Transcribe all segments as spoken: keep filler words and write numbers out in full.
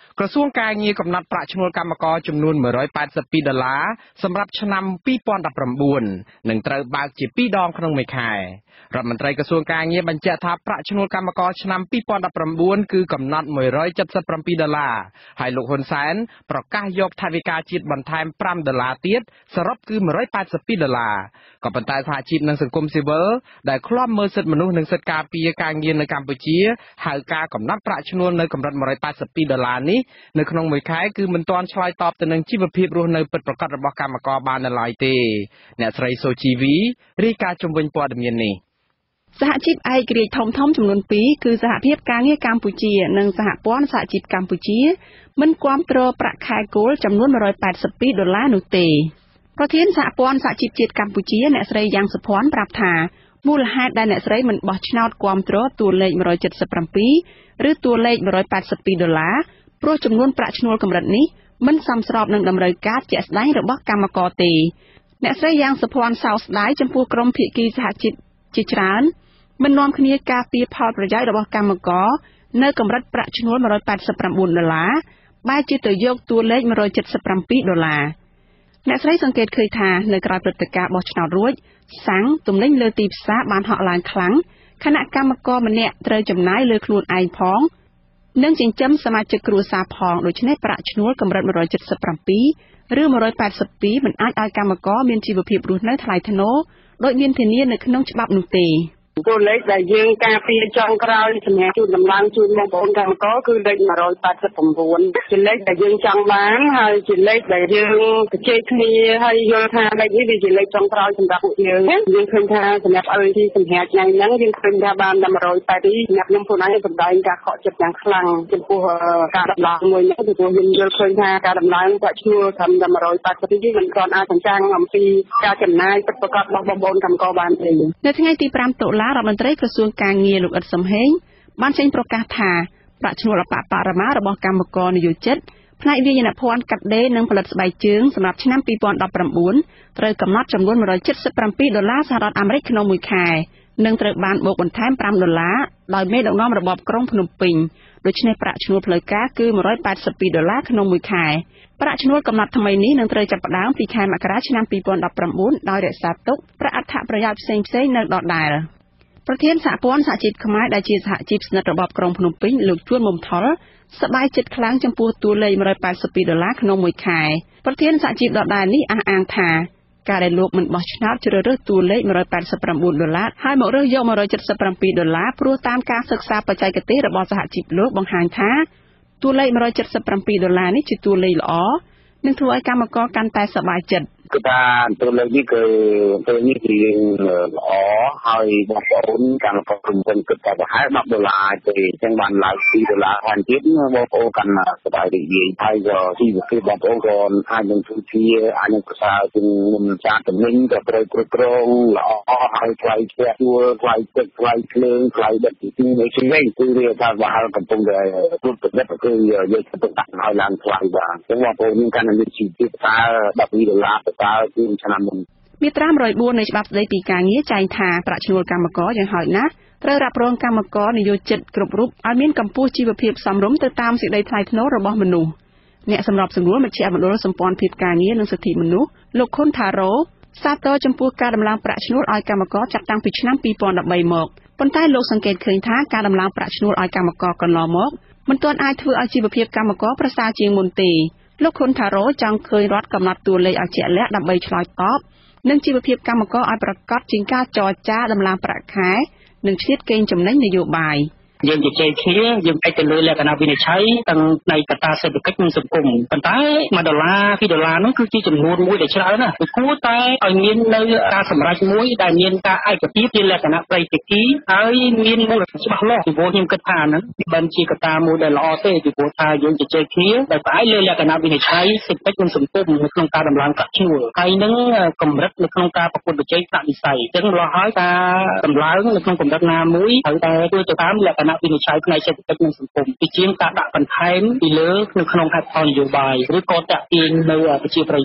ក្រសួងការងារកំណត់ប្រាក់ឈ្នួលកម្មករចំនួនមួយរយแปดสิบពីរដុល្លារសម្រាប់ឆ្នាំពីរពាន់ដប់ប្រាំបួននិងត្រូវបើកជាពីរដងក្នុងមួយខែរដ្ឋមន្ត្រីក្រសួងការងារបញ្ជាក់ថាប្រាក់ឈ្នួលកម្មករឆ្នាំពីរពាន់ដប់ប្រាំបួនគឺកំណត់មួយរយเจ็ดสิบเจ็ดដុល្លារហើយលោកហ៊ុនសែនប្រកាសយកថវិកាជាតិបន្ថែមប្រាំដុល្លារទៀតសរុបគឺមួយរយแปดสิบពីរដុល្លារក៏ប៉ុន្តែសហជីពនិងសង្គមស៊ីវិលដែលឃ្លាំមើលសិទ្ធិមនុស្សនិងសិទ្ធិការពារការងារនៅកម្ពុជាហៅការកំណត់ប្រាក់ឈ្នួលនៅកម្រិតមួយរយแปดสิบពីរដុល្លារនេះនៅក្នុងមួយខែគឺមិនទាន់ឆ្លើយតបទៅនឹងជីវភាពរស់នៅពិតប្រាកដរបស់កម្មករបាននៅឡើយទេអ្នកស្រីសូជីវីរាយការណ៍ជុំវិញព័ត៌មាននេះសហជីពឯករាជ្យធំធំចំនួនពីរគឺសហភាពការងារកម្ពុជានិងសហព័ន្ធសហជីពកម្ពុជាមិនគាំទ្រប្រាក់ខែគោលចំនួនមួយរយแปดสิบពីរដុល្លារនោះទេប្រធានសហព័ន្ធសហជីពជាតិកម្ពុជាអ្នកស្រីយ៉ាងសុភ័ណ្ឌប្រាប់ថាមូលហេតុដែលអ្នកស្រីមិនបោះឆ្នោតគាំទ្រតួលេខមួយរយเจ็ดสิบเจ็ดឬតួលេខមួយរយแปดสิบពីរដុល្លារព្រោះចំនួនប្រាក់ឈ្នួលកម្រិតនេះមិនសមស្របនឹងតម្រូវការជាក់ស្ដែងរបស់កម្មករទេអ្នកស្រីយ៉ាងសុភ័ណ្ឌសោកស្ដាយចំពោះក្រុមភាគីសហជីពជាច្រើនមិននាំគ្នាការពារផលប្រយោជន៍របស់កម្មករនៅកម្រិតប្រាក់ឈ្នួលមួយរយแปดสิบเก้าដុល្លារបែរជាទៅយកតួលេខមួយរយเจ็ดสิบเจ็ดដុល្លារអ្នកស្រីសង្កេតឃើញថានៅក្រៅព្រឹត្តិការណ៍បោះឆ្នោតរួចសាំងទំនិញលើទីផ្សារបានហក់ឡើងខ្លាំងខណៈកម្មករម្នាក់ត្រូវចំណាយលើខ្លួនឯងផងនិងចិញ្ចឹមសមាជិកគ្រួសារផងដូច្នេះប្រាក់ឈ្នួលកម្រិតមួយរយเจ็ดสิบเจ็ดឬមួយរយแปดสิบមិនអាចឲ្យកម្មករមានជីវភាពរស់នៅថ្លៃថ្នូរដោយមានធានានៅក្នុងច្បាប់នោះទេតួលេខដែលយើងការពារចុងក្រោយសម្រាប់ជូនតម្លៃជូនបងប្អូនកម្មករគឺលេខមួយរយแปดสิบเก้าជាលេខដែលយើងចង់បានហើយជាលេខដែលយើងជជែកគ្នាហើយយល់ថាលេខនេះវាជាលេខចុងក្រោយសម្រាប់ពួកយើងយើងឃើញថាសម្រាប់អីទីសម្រាប់ថ្ងៃហ្នឹងយើងឃើញថាបានតែមួយរយแปดสิบសម្រាប់ខ្ញុំខ្លួនឯងសម្ដែងការខកចិត្តយ៉ាងខ្លាំងចំពោះការដំឡើងមួយនេះពីព្រោះយើងយល់ឃើញថាការដំឡើងប្រាក់ឈ្នួលត្រឹមតែមួយរយแปดสิบនេះមិនទាន់អាចបញ្ចាំងអំពីការចំណាយពិតប្រាកដរបស់បងប្អូនកម្មករបានទេនៅថ្ងៃទីfiveតុលារដ្ឋមន្ត្រីក្រសួងការងារលោកអ៊ិតសំហេងបានចេញប្រកាសថាប្រាក់ឈ្នួលអបអបរមារបស់កម្មករនិយោជិតផ្នែកវាយនភ័ណ្ឌកាត់ដេរនិងផលិតស្បែកជើងសម្រាប់ឆ្នាំពីរពាន់ដប់ប្រាំបួនត្រូវកំណត់ចំនួនមួយរយเจ็ดสิบเจ็ดដុល្លារសហរដ្ឋអាមេរិកក្នុងមួយខែនិងត្រូវបានបូកបន្ថែមប្រាំដុល្លារដោយមេដឹកនាំរបបក្រុងភ្នំពេញដូច្នេះប្រាក់ឈ្នួលផ្លូវការគឺមួយរយแปดสิบពីរដុល្លារក្នុងមួយខែប្រាក់ឈ្នួលកំណត់ថ្មីនេះនឹងត្រូវចាប់ផ្ដើមពីខែមករាឆ្នាំពីរពាន់ដប់ប្រាំបួនដោយរក្សាទុកប្រាក់អត្ថប្រយោជន៍ផ្សេងៗនៅដដែលប្រធានសហព័ន្ធសហជីពខ្មែរដែលជាសហជីពស្និទ្ធរបបក្រុងភ្នំពេញលោកជួនមុំថុលសប្បាយចិត្តខ្លាំងចំពោះតួលេខមួយរយแปดสิบពីរដុល្លារក្នុងមួយខែប្រធានសហជីពដដែលនេះអះអាងថាការដែលលោកមិនបោះឆ្នោតជ្រើសរើសតួលេខមួយរយแปดสิบเก้าដុល្លារហើយមករើសយកមួយរយเจ็ดสิบเจ็ดដុល្លារព្រោះតាមការសិក្សាបច្ចេកទេសរបស់សហជីពលោកបង្ហាញថាតួលេខមួយរយเจ็ดสิบเจ็ดដុល្លារនេះជាតួលេខល្អនឹងធ្វើឲ្យកម្មករកាន់តែសប្បាយចិត្តគឺថាតួលេខនេះគឺតួលេខនេះគឺល្អហើយបងប្អូនកម្មករក្រុមហ៊ុនគិតថាប្រហែលដប់ដុល្លារទេអញ្ចឹងបានឡើងពីរដុល្លារថែមទៀតបងប្អូនកាន់សប្បាយរីករាយហើយក៏ជីវភាពបងប្អូនក៏អាចនឹងជួយជាអាចនឹងប្រសើរជាងមុនចាស់តំណែងក៏ត្រូវគ្រប់គ្រងល្អហើយថ្លៃផ្ទះជួលថ្លៃទឹកថ្លៃភ្លើងថ្លៃដឹកជញ្ជូននេះវិញគឺវាថាបើហាល់កំពុងតែគ្រប់ប្រតិបត្តិគឺយកទៅដាក់ឲ្យឡើងថ្លៃបាទអញ្ចឹងបងប្អូនមានកាន់តែមានជីវភាពប្រសើរដប់ពីរដុល្លារតើគឺឆ្នាំមុនមាត្រាមួយរយបួននៃច្បាប់ស្តីពីការងារចែងថាប្រាក់ឈ្នួលកម្មករយ៉ាងហោចណាស់ត្រូវរ៉ាប់រងកម្មករនិយោជិតគ្រប់រូបឲ្យមានកម្ពស់ជីវភាពសមរម្យទៅតាមសេចក្តីថ្លៃថ្នូររបស់មនុស្សអ្នកសម្របសម្រួលមជ្ឈមណ្ឌលសម្ព័ន្ធភាពការងារនិងសិទ្ធិមនុស្សលោកខុនថារ៉ូសាទរចំពោះការដំឡើងប្រាក់ឈ្នួលឲ្យកម្មករចាប់តាំងពីឆ្នាំពីរពាន់ដប់បីមកប៉ុន្តែលោកសង្កេតឃើញថាការដំឡើងប្រាក់ឈ្នួលឲ្យកម្មករកន្លងមកមិនទាន់អាចធ្វើឲ្យជីវភាពកម្មករប្រសើរជាងមុនទេលោកខុនថារ៉ូចង់ឃើញរដ្ឋកំណត់តួលេខឲ្យជាក់លាក់ដើម្បីឆ្លើយតបនិងជីវភាពកម្មករឲ្យប្រកបជាងការចរចាដំឡើងប្រាក់ខែនិងឆ្លៀតកេងចំណេញនយោបាយយើងជជែកគ្នាយើងអាចទៅលើលក្ខណៈវិនិច្ឆ័យទាំងផ្នែកកត្តាសេដ្ឋកិច្ចនិងសង្គមប៉ុន្តែមួយដុល្លារពីរដុល្លារនោះគឺជាចំនួនមួយដែលច្រើនណាស់គួរតែឲ្យមាននៅការសម្រេចមួយដែលមានការឯកភាពជាលក្ខណៈប្រៃតិគីហើយមានមូលដ្ឋានច្បាស់លាស់ពីព្រោះខ្ញុំគិតថាហ្នឹងមិនជាកត្តាមួយដែលល្អទេពីព្រោះថាយើងជជែកគ្នាដោយផ្អែកលើលក្ខណៈវិនិច្ឆ័យសេដ្ឋកិច្ចនិងសង្គមនៅក្នុងការដំឡើងប្រាក់ឈ្នួលហើយនឹងកម្រិតនៅក្នុងការប្រកួតប្រជែងប្រាក់វិស័យអញ្ចឹងម្ល៉េះហើយការដំឡើងនៅក្នុងកម្រិតណាមួយត្រូវតែធ្វើទៅតាមលក្ខណៈវិនិច្ឆ័យផ្នែកសេដ្ឋកិច្ចនិងសង្គមពីជាងការដាក់បន្ថែមពីលើនៅក្នុងហេតុផលនយោបាយឬក៏តាក់ទាញនៅប្រជាប្រិយទៀត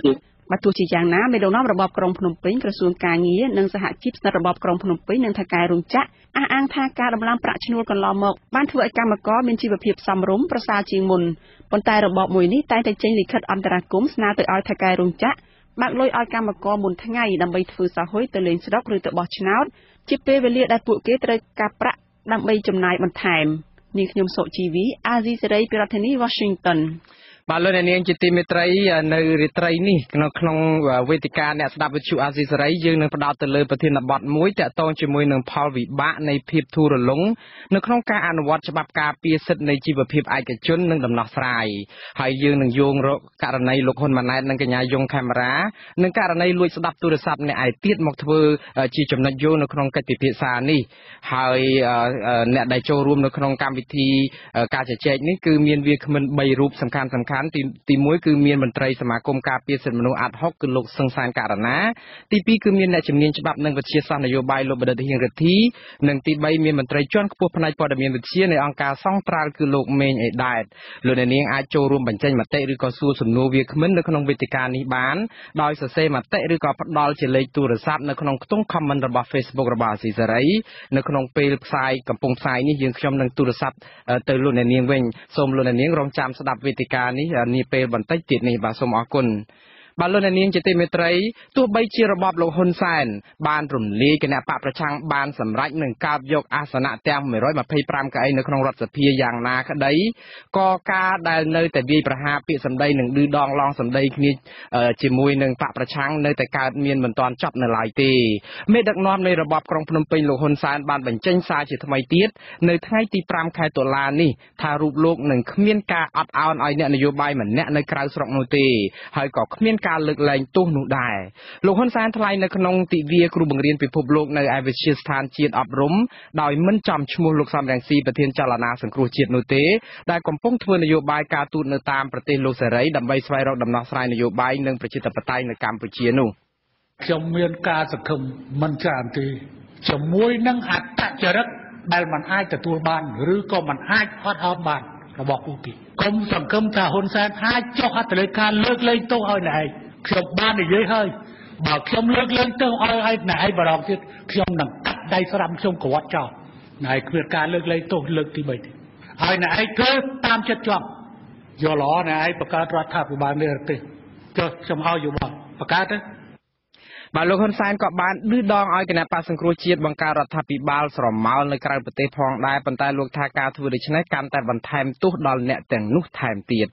បើទោះជាយ៉ាងណាមេដឹកនាំរបបក្រុងភ្នំពេញក្រសួងការងារនិងសហជីពស្និទ្ធរបបក្រុងភ្នំពេញនិងថៅកែរោងចក្រអះអាងថាការដំឡើងប្រាក់ឈ្នួលកន្លងមកបានធ្វើឲ្យកម្មករមានជីវភាពសមរម្យប្រសើរជាងមុនប៉ុន្តែរបបមួយនេះតែងតែចេញលិខិតអន្តរាគមន៍ស្នើទៅឲ្យថៅកែរោងចក្របើកលុយឲ្យកម្មករមុនថ្ងៃដើម្បីធ្វើសហុយទៅលេងស្រុកឬទៅបោះឆ្នោតជាពេលវេលាដែលពួកគេត្រូវការប្រាក់ដើម្បីចំណាយបន្ថែមនាងខ្ញុំសុជីវីអាស៊ីសេរីពីរដ្ឋធានី Washington បាទលោកអ្នកនាងជាទីមេត្រីនៅរាត្រីនេះក្នុងក្នុងវេទិកាអ្នកស្ដាប់វិទ្យុអាស៊ីសេរីយើងនឹងផ្ដោតទៅលើប្រធានបទមួយតាក់ទងជាមួយនឹងផលវិបាកនៃភាពធូររលុងនៅក្នុងការអនុវត្តច្បាប់ការពារសិទ្ធិនៃជីវភាពឯកជននិងដំណោះស្រាយហើយយើងនឹងយោងរកករណីលោកហ៊ុនម៉ាណែតនិងកញ្ញាយងខេមរានិងករណីលួចស្ដាប់ទូរស័ព្ទអ្នកឯទៀតមកធ្វើជាចំណុចយោងនៅក្នុងកិច្ចពិភាក្សានេះហើយអ្នកដែលចូលរួមនៅក្នុងកម្មវិធីការជជែកនេះគឺមានវាគ្មិនបីរូបសំខាន់សំខាន់ទីទីមួយគឺមានមន្ត្រីសមាគមការពារសិទ្ធិមនុស្សអាត់ហុកគឺលោកសឹងសានករណាទីពីរគឺមានអ្នកជំនាញច្បាប់និងវិទ្យាសាស្ត្រនយោបាយលោកបណ្ឌិតហៀងរិទ្ធីនិងទីបីមានមន្ត្រីជាន់ខ្ពស់ផ្នែកព័ត៌មានវិទ្យានៃអង្គការសង្ត្រាល់គឺលោកមេងអេដែតលោកអ្នកនាងអាចចូលរួមបញ្ចេញមតិឬក៏សួរសំណួរវាគ្មិននៅក្នុងវេទិកានេះបានដោយសរសេរមតិឬក៏ផ្ដល់ជាលេខទូរស័ព្ទនៅក្នុងខ្ទង់ comment របស់ Facebook របស់អាស៊ីសេរីនៅក្នុងពេលផ្សាយកំពុងផ្សាយនេះយើងខ្ញុំនឹងទូរស័ព្ទទៅលោកអ្នកនាងវិញសូមលោកអ្នកនាងរងចាំស្ដាប់វេទិកានេះនាពេលបន្តិចទៀតនេះបាទសូមអរគុណបាទលោកអ្នកនាងជាទីមេត្រីទោះបីជារបបលោកហ៊ុនសែនបានរំលាយគណៈបកប្រឆាំងបានសម្រេចនឹងកើបយកអាសនៈទាំងមួយរយម្ភៃប្រាំកៅអីនៅក្នុងរដ្ឋសភាយ៉ាងណាក្តីក៏ការដែលនៅតែវាយប្រហារពាក្យសម្ដីនិងឌឺដងឡងសម្ដីគ្នាជាមួយនឹងបកប្រឆាំងនៅតែកើតមានមិនទាន់ចប់នៅឡើយទេមេដឹកនាំនៃរបបក្រុងភ្នំពេញលោកហ៊ុនសែនបានបញ្ចេញសារជាថ្មីទៀតនៅថ្ងៃទីប្រាំខែតុលានេះថារូបលោកនឹងគ្មានការអត់ឱនឲ្យអ្នកនយោបាយម្នាក់នៅក្រៅស្រុកនោះទេហើយក៏គ្មានការលើកលែងទោសនោះដែរលោកហ៊ុនសែនថ្លែងនៅក្នុងទិវាគ្រូបង្រៀនពិភពលោកនៅឯវិទ្យាស្ថានជាតិអប់រំដោយមិនចំឈ្មោះលោកសំរងស៊ីប្រធានចលនាសង្គ្រោះជាតិនោះទេដែលកំពុងធ្វើនយោបាយការទូតនៅតាមប្រទេសលោកសេរីដើម្បីស្វែងរកដំណោះស្រាយនយោបាយនិងប្រជាធិបតេយ្យនៅកម្ពុជានោះខ្ញុំមានការសង្ឃឹមមិនច្រើនទេជាមួយនឹងអត្តចរិតដែលมันអាចទទួលបានឬក៏มันអាចអត់ឱនបានរបស់ពួកគេគុំសង្ឃឹមថាហ៊ុនសែនអាចចុះហត្ថលេខាលើកលែងទោសឲ្យអ្នកឯងខ្ញុំបាននិយាយហើយបើខ្ញុំលើកលែងទោសឲ្យឲ្យអ្នកឯងបារម្ភទៀតខ្ញុំនឹងកាត់ដៃស្រាំខ្ញុំក្រាត់ចោលអ្នកឯងគ្មានការលើកលែងទោសលើកទីបីទេហើយអ្នកឯងធ្វើតាមចិត្តជាប់យល់ល្អអ្នកឯងបង្កើតរដ្ឋាភិបាលនេះទេចុះខ្ញុំឲ្យយោបល់បង្កើតទៅបាទលោកហ៊ុនសែនក៏បានឌឺដងឲ្យគណៈបកសង្គ្រោះជាតិបង្កើតរដ្ឋាភិបាលស្រមោលនៅក្រៅប្រទេសផងដែរប៉ុន្តែលោកថាការធ្វើដូច្នេះកាន់តែបន្ថែមទោសដល់អ្នកទាំងនោះថែមទៀត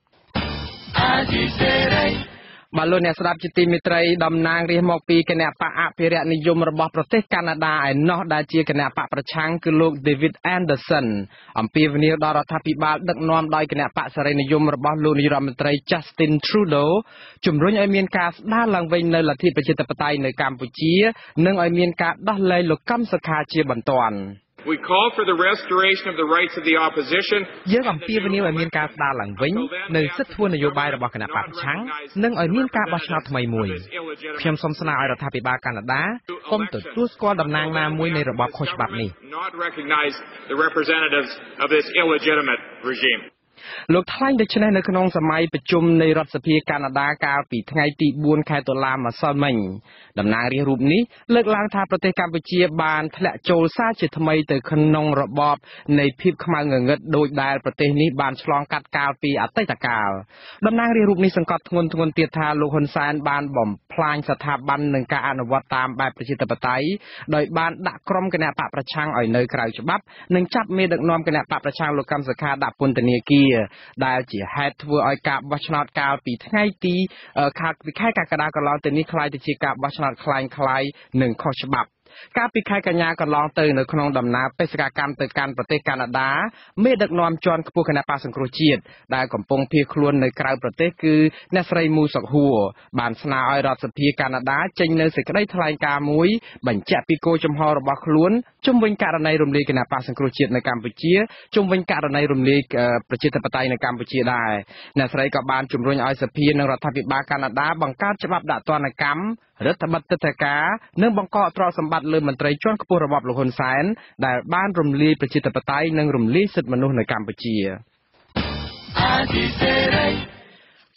បាទលោកអ្នកស្ដាប់ជាទីមេត្រីតំណាងរាស្ត្រមកពីគណៈបកអភិរក្សនិយមរបស់ប្រទេសកាណាដាឯណោះដែលជាគណៈបកប្រឆាំងគឺលោក David Anderson អំពាវនាវដល់រដ្ឋាភិបាលដឹកនាំដោយគណៈបកសេរីនិយមរបស់លោកនាយរដ្ឋមន្ត្រី Justin Trudeau ជំរុញឲ្យមានការស្ដារឡើងវិញនូវលទ្ធិប្រជាធិបតេយ្យនៅកម្ពុជានិងឲ្យមានការដោះលែងលោកកឹមសុខាជាបន្ទាន់ We call for the restoration of the rights of the opposition យើងអំពាវនាវឲ្យមានការស្ដារឡើងវិញនៅសិទ្ធិធ្វើនយោបាយរបស់គណៈបកប្រឆាំងនិងឲ្យមានការបោះឆ្នោតថ្មីមួយខ្ញុំសូមស្នើឲ្យរដ្ឋាភិបាលកាណាដាកុំទទួលស្គាល់តំណាងណាមួយនៃរបបខុសច្បាប់នេះ not recognize the representatives of this illegitimate regime លោកថ្លែងដូចនេះនៅក្នុងសម័យប្រជុំនៃរដ្ឋសភាកាណាដាកាលពីថ្ងៃទីបួនខែតុលាម្សិលមិញតំណាងរាស្ត្ររូបនេះលើកឡើងថាប្រទេសកម្ពុជាបានធ្លាក់ចូលសារជាថ្មីទៅក្នុងរបបនៃភាពខ្មៅងងឹតដោយដែលប្រទេសនេះបានឆ្លងកាត់កាលពីអតីតកាលតំណាងរាស្ត្ររូបនេះសង្កត់ធ្ងន់ធ្ងរទៀតថាលោកហ៊ុនសែនបានបំផ្លាញស្ថាប័ននិងការអនុវត្តតាមបែបប្រជាធិបតេយ្យដោយបានដាក់ក្រុមគណៈបកប្រឆាំងឲ្យនៅក្រៅច្បាប់និងចាប់មេដឹកនាំគណៈបកប្រឆាំងលោកកឹមសុខាដាក់ពន្ធនាគារដែលជាហេតុធ្វើឲ្យការបោះឆ្នោតកាលពីថ្ងៃទីខែកក្កដាកន្លងទៅនេះคล้ายទៅជាការបោះឆ្នោតคล้ายៗនិងខុសច្បាប់កាលពីខែកញ្ញាកន្លងទៅនៅក្នុងដំណើរបេសកកម្មទៅកាន់ប្រទេសកាណាដាមេដឹកនាំជាន់ខ្ពស់គណៈបក្សសង្គ្រោះជាតិដែលកំពុងភៀសខ្លួននៅក្រៅប្រទេសគឺអ្នកស្រីមូសុកហួរបានស្នើឲ្យរដ្ឋសភាកាណាដាចេញនូវសេចក្តីថ្លែងការណ៍មួយបញ្ជាក់ពីគោលចំហរបស់ខ្លួនជុំវិញករណីរំលាយគណៈបក្សសង្គ្រោះជាតិនៅកម្ពុជាជុំវិញករណីរំលាយប្រជាធិបតេយ្យនៅកម្ពុជាដែរអ្នកស្រីក៏បានជំរុញឲ្យសភានិងរដ្ឋាភិបាលកាណាដាបង្កើតច្បាប់ដាក់ទណ្ឌកម្មរដ្ឋបတ်ទិដ្ឋាការនិងបង្កកទ្រព្យសម្បត្តិលើមន្ត្រីជាន់ខ្ពស់របស់លោកហ៊ុនសែនដែលបានរំលាយប្រជាធិបតេយ្យនិងរំលាយសិទ្ធិមនុស្សនៅកម្ពុជា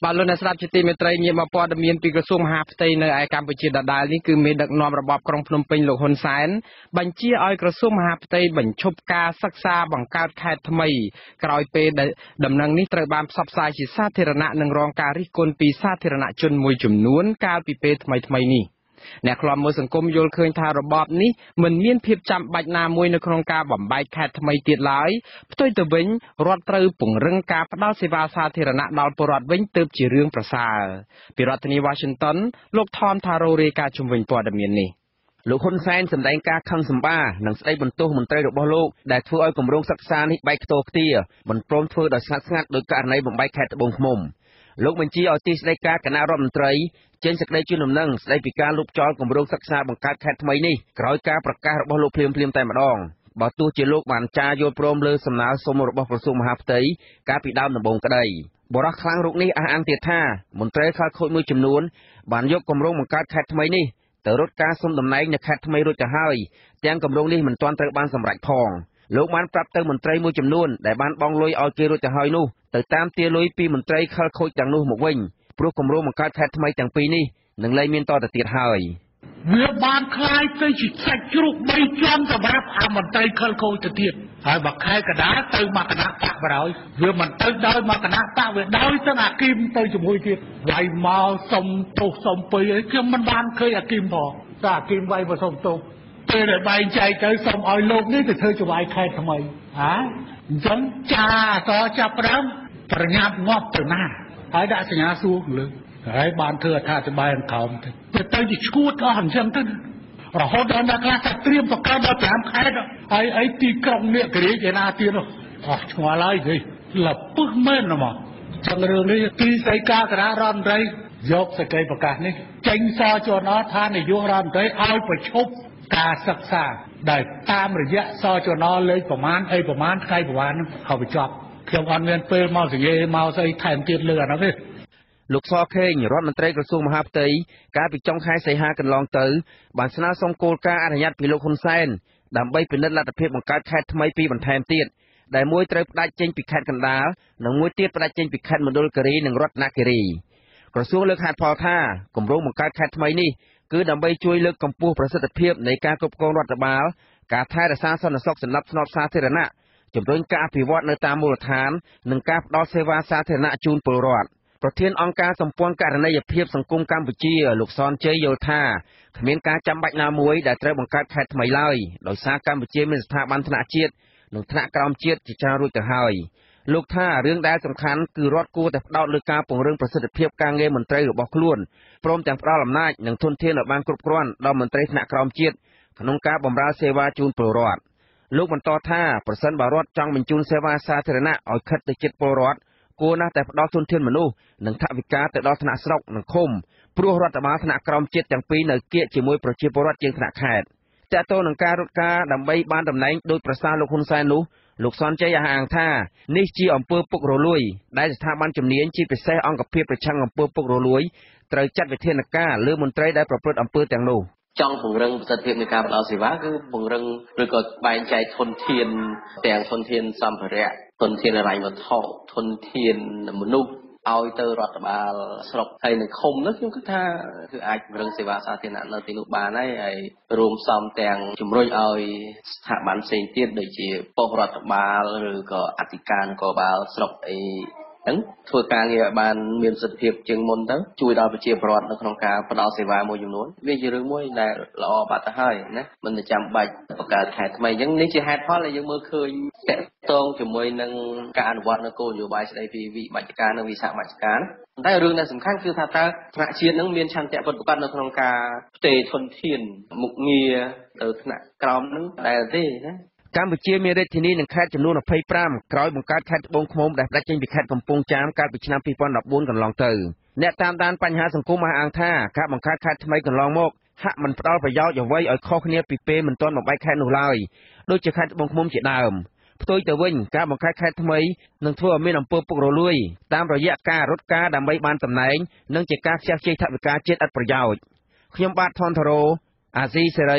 បាទលោកអ្នកស្ដាប់ជាទីមេត្រីងាកមកព័ត៌មានពីក្រសួងមហាផ្ទៃនៅឯកម្ពុជាដដែលនេះគឺមេដឹកនាំរបបក្រុងភ្នំពេញលោកហ៊ុនសែនបញ្ជាឲ្យក្រសួងមហាផ្ទៃបញ្ឈប់ការសិក្សាបង្កើតខេត្តថ្មីក្រោយពេលដែលដំណឹងនេះត្រូវបានផ្សព្វផ្សាយជាសាធារណៈនិងរងការរិះគន់ពីសាធារណជនមួយចំនួនកាលពីពេលថ្មីៗនេះអ្នកខ្លាំមើលសង្គមយល់ឃើញថារបបនេះមិនមានភាពចាំបាច់ណាមួយនៅក្នុងការបំបែកខេត្តថ្មីទៀតឡើយផ្ទុយទៅវិញរដ្ឋត្រូវពង្រឹងការផ្តល់សេវាសាធារណៈដល់ពលរដ្ឋវិញទើបជារឿងប្រសើរពីរដ្ឋធានី Washington លោកថនថារ៉ូរាយការណ៍ជំវិញព័ត៌មាននេះលោកហ៊ុនសែនសម្ដែងការខឹងសម្បារនិងស្ដីបន្ទោសមន្ត្រីរបស់លោកដែលធ្វើឲ្យគម្រោងសិក្សានេះបែកខ្ទោខ្ទាមិនព្រមធ្វើដោយស្ងាត់ស្ងាត់ដោយករណីបំបែកខេត្តត្បូងឃ្មុំលោកបញ្ជាឲ្យទីស្តីការគណៈរដ្ឋមន្ត្រីចេញសេចក្តីជូនដំណឹងស្តីពីការលុបចោលគម្រោងសិក្សាបង្កើតខេត្តថ្មីនេះក្រោយការប្រកាសរបស់លោកភ្លាមភ្លាមតែម្ដងបើទោះជាលោកបានចារយល់ព្រមលើសំណើសុំរបស់ក្រសួងមហាផ្ទៃកាលពីដើមដំបូងក្តីបរិះខ្លាំងរូបនេះអះអាងទៀតថាមន្ត្រីខលខូចមួយចំនួនបានយកគម្រោងបង្កើតខេត្តថ្មីនេះទៅរត់ការសុំតំណែងនៅខេត្តថ្មីរួចទៅហើយទាំងគម្រោងនេះមិនទាន់ត្រូវបានសម្រេចផងលោកបានប្រាប់ទៅមន្ត្រីមួយចំនួនដែលបានបង់លុយឲ្យគេរួចទៅហើយនោះទៅតាមទារលុយពីមន្ត្រីខលខូចទាំងនោះមកវិញព្រោះគម្រោងបង្កើតខេត្តថ្មីទាំងពីរនេះនឹងលែងមានតទៅទៀតហើយវាបានคล้ายទៅជាសាច់ជ្រូកបីជាន់សម្រាប់អាមន្ត្រីខលខូចទៅទៀតហើយបើខែកដាលទៅមកគណៈបកបរោយវាមិនទៅដោយមកគណៈបកវាដោយទាំងអាគីមទៅជាមួយទៀតវាយមកសុំទោសសុំពើអីខ្ញុំមិនបានឃើញអាគីមផងតែអាគីមវាយមកសុំទោសពេលដែលបែងចែកទៅសុំឲ្យលោកនេះទៅធ្វើចវាយខេត្តថ្មីហាអញ្ចឹងចាអសចាប់ផ្ដើមប្រញាប់ងាប់ទៅណាហើយដាក់សញ្ញាសួរលើហើយបានធ្វើអត្ថាធិប្បាយអង្កោមទៅទៅទៅជាឈួតអស់អញ្ចឹងទៅរហូតដល់អ្នកខ្លះតែត្រៀមបង្កើតដល់ប្រាំខែហើយអីទីក្រុងនេះក្រីកឯណាទៀតអស់ឆ្ងល់ហើយនេះលពឹសមែនហ្មងចឹងរឿងនេះទីស្តីការគណៈរដ្ឋមន្ត្រីយកសេចក្តីប្រកាសនេះចេញសចនថានាយករដ្ឋមន្ត្រីឲ្យប្រឈប់ការសិក្សាដែលតាមរយៈសចនលេខប្រមាណអីប្រមាណថ្ងៃប្រមាណហើយបញ្ចប់ខ្ញុំអត់មានពេលមកសង្ហេមកស្អីថែមទៀតលើអានោះទេលោកសខេងរដ្ឋមន្ត្រីក្រសួងមហាផ្ទៃកាលពីចុងខែសីហាកន្លងទៅបានស្នើសុំគោលការណ៍អនុញ្ញាតពីលោកហ៊ុនសែនដើម្បីពិនិត្យលទ្ធភាពបង្កើតខេត្តថ្មីពីរបន្ថែមទៀតដែលមួយត្រូវផ្ដាច់ចេញពីខេត្តកណ្ដាលនិងមួយទៀតផ្ដាច់ចេញពីខេត្តមណ្ឌលគិរីនិងរតនគិរីក្រសួងលើកហេតុផលថាគម្រោងបង្កើតខេត្តថ្មីនេះគឺដើម្បីជួយលើកកម្ពស់ប្រសិទ្ធភាពនៃការគ្រប់គ្រងរដ្ឋបាលការថែរក្សាសន្តិសុខសម្រាប់ស្នប់សាធារណៈជំរុញការអភិវឌ្ឍនៅតាមមូលដ្ឋាននិងការផ្តល់សេវាសាធារណៈជូនពលរដ្ឋប្រធានអង្គការសម្ព័ន្ធករណីយភាពសង្គមកម្ពុជាលោកសនជ័យយល់ថាគ្មានការចាំបាច់ណាមួយដែលត្រូវបង្កើតខេត្តថ្មីឡើយដោយសារកម្ពុជាមានស្ថាប័នថ្នាក់ជាតិនិងថ្នាក់ក្រោមជាតិជាច្រើនរួចទៅហើយលោកថារឿងដែលសំខាន់គឺរដ្ឋគួរតែផ្ដោតលើការពង្រឹងប្រសិទ្ធភាពការងារមន្ត្រីរបស់ខ្លួនព្រមទាំងផ្ដល់អំណាចនិងធនធានឲ្យបានគ្រប់គ្រាន់ដល់មន្ត្រីថ្នាក់ក្រោមជាតិក្នុងការបម្រើសេវាជូនពលរដ្ឋលោកបន្តថាប្រសិនបើរដ្ឋចង់បញ្ជូនសេវាសាធារណៈឲ្យខិតទៅជិតពលរដ្ឋគួរណាស់តែផ្ដល់ធនធានមនុស្សនិងថវិកាទៅដល់ថ្នាក់ស្រុកនិងឃុំព្រោះរដ្ឋបាលថ្នាក់ក្រោមជាតិទាំងពីរនៅគៀកជាមួយប្រជាពលរដ្ឋជាងថ្នាក់ខេត្តតើតើនឹងការរត់ការដើម្បីបានតំណែងដោយប្រសាលោកហ៊ុនសែននោះលោកសនជ័យអះអាងថានេះជាអំពើពុករលួយដែលស្ថាប័នជំនាញជាពិសេសអង្គភាពប្រឆាំងអំពើពុករលួយត្រូវចាត់វិធានការលើមន្ត្រីដែលប្រព្រឹត្តអំពើទាំងនោះចង់ពង្រឹងប្រសិទ្ធភាពនៃការផ្តល់សេវាគឺពង្រឹងឬក៏បែងចែកធនធានទាំងធនធានសម្ភារៈធនធានហិរញ្ញវត្ថុធនធានមនុស្សឲ្យទៅរដ្ឋបាលស្រុកហើយនៅឃុំនោះខ្ញុំគិតថាគឺអាចពង្រឹងសេវាសាធារណៈនៅទីនោះបានហើយហើយរួមផ្សំទាំងជំរុញឲ្យស្ថាប័នផ្សេងទៀតដូចជាប៉ុស្តិ៍រដ្ឋបាលឬក៏អធិការនគរបាលស្រុកអីហ្នឹងធ្វើការងារឲ្យបានមានប្រសិទ្ធភាពជាងមុនទៅជួយដល់ប្រជាពលរដ្ឋនៅក្នុងការផ្ដល់សេវាមួយចំនួនវាជារឿងមួយដែលល្អបាត់ទៅហើយណាមិនចាំបាច់បង្កើតខេត្តថ្មីអញ្ចឹងនេះជាហេតុផលដែលយើងមើលឃើញតកតងជាមួយនឹងការអនុវត្តនៅគោលនយោបាយស្ដីពីវិបត្តិការនិងវិសាមញ្ញការតែរឿងដែលសំខាន់គឺថាតើថ្នាក់ជាតិនឹងមានឆន្ទៈពិតប្រាកដនៅក្នុងការផ្ទេរធនធានមុខងារទៅថ្នាក់ក្រោមនឹងដែរទេណាកម្ពុជាមានរាជធានីនិងខេត្តចំនួនยี่สิบห้าក្រោយបង្កើតខេត្តត្បូងឃ្មុំដែលផ្ដាច់ចេញពីខេត្តកំពង់ចាមកាលពីឆ្នាំยี่สิบสิบสี่កន្លងទៅអ្នកតាមដានបញ្ហាសង្គមអះអាងថាការបង្កើតខេត្តថ្មីកន្លងមកហាក់មិនផ្ដល់ប្រយោជន៍អ្វីឲ្យខុសគ្នាពីពេលមិនទាន់បំបែកខេត្តនោះឡើយដូចជាខេត្តត្បូងឃ្មុំជាដើមផ្ទុយទៅវិញការបង្កើតខេត្តថ្មីនឹងធ្វើឲ្យមានអំពើពុករលួយតាមរយៈការរត់ការដើម្បីបានតំណែងនិងជាការខ្ជះខ្ជាយថវិកាជាតិឥតប្រយោជន៍ខ្ញុំបាទថនថារ៉ូអាស៊ីសេរី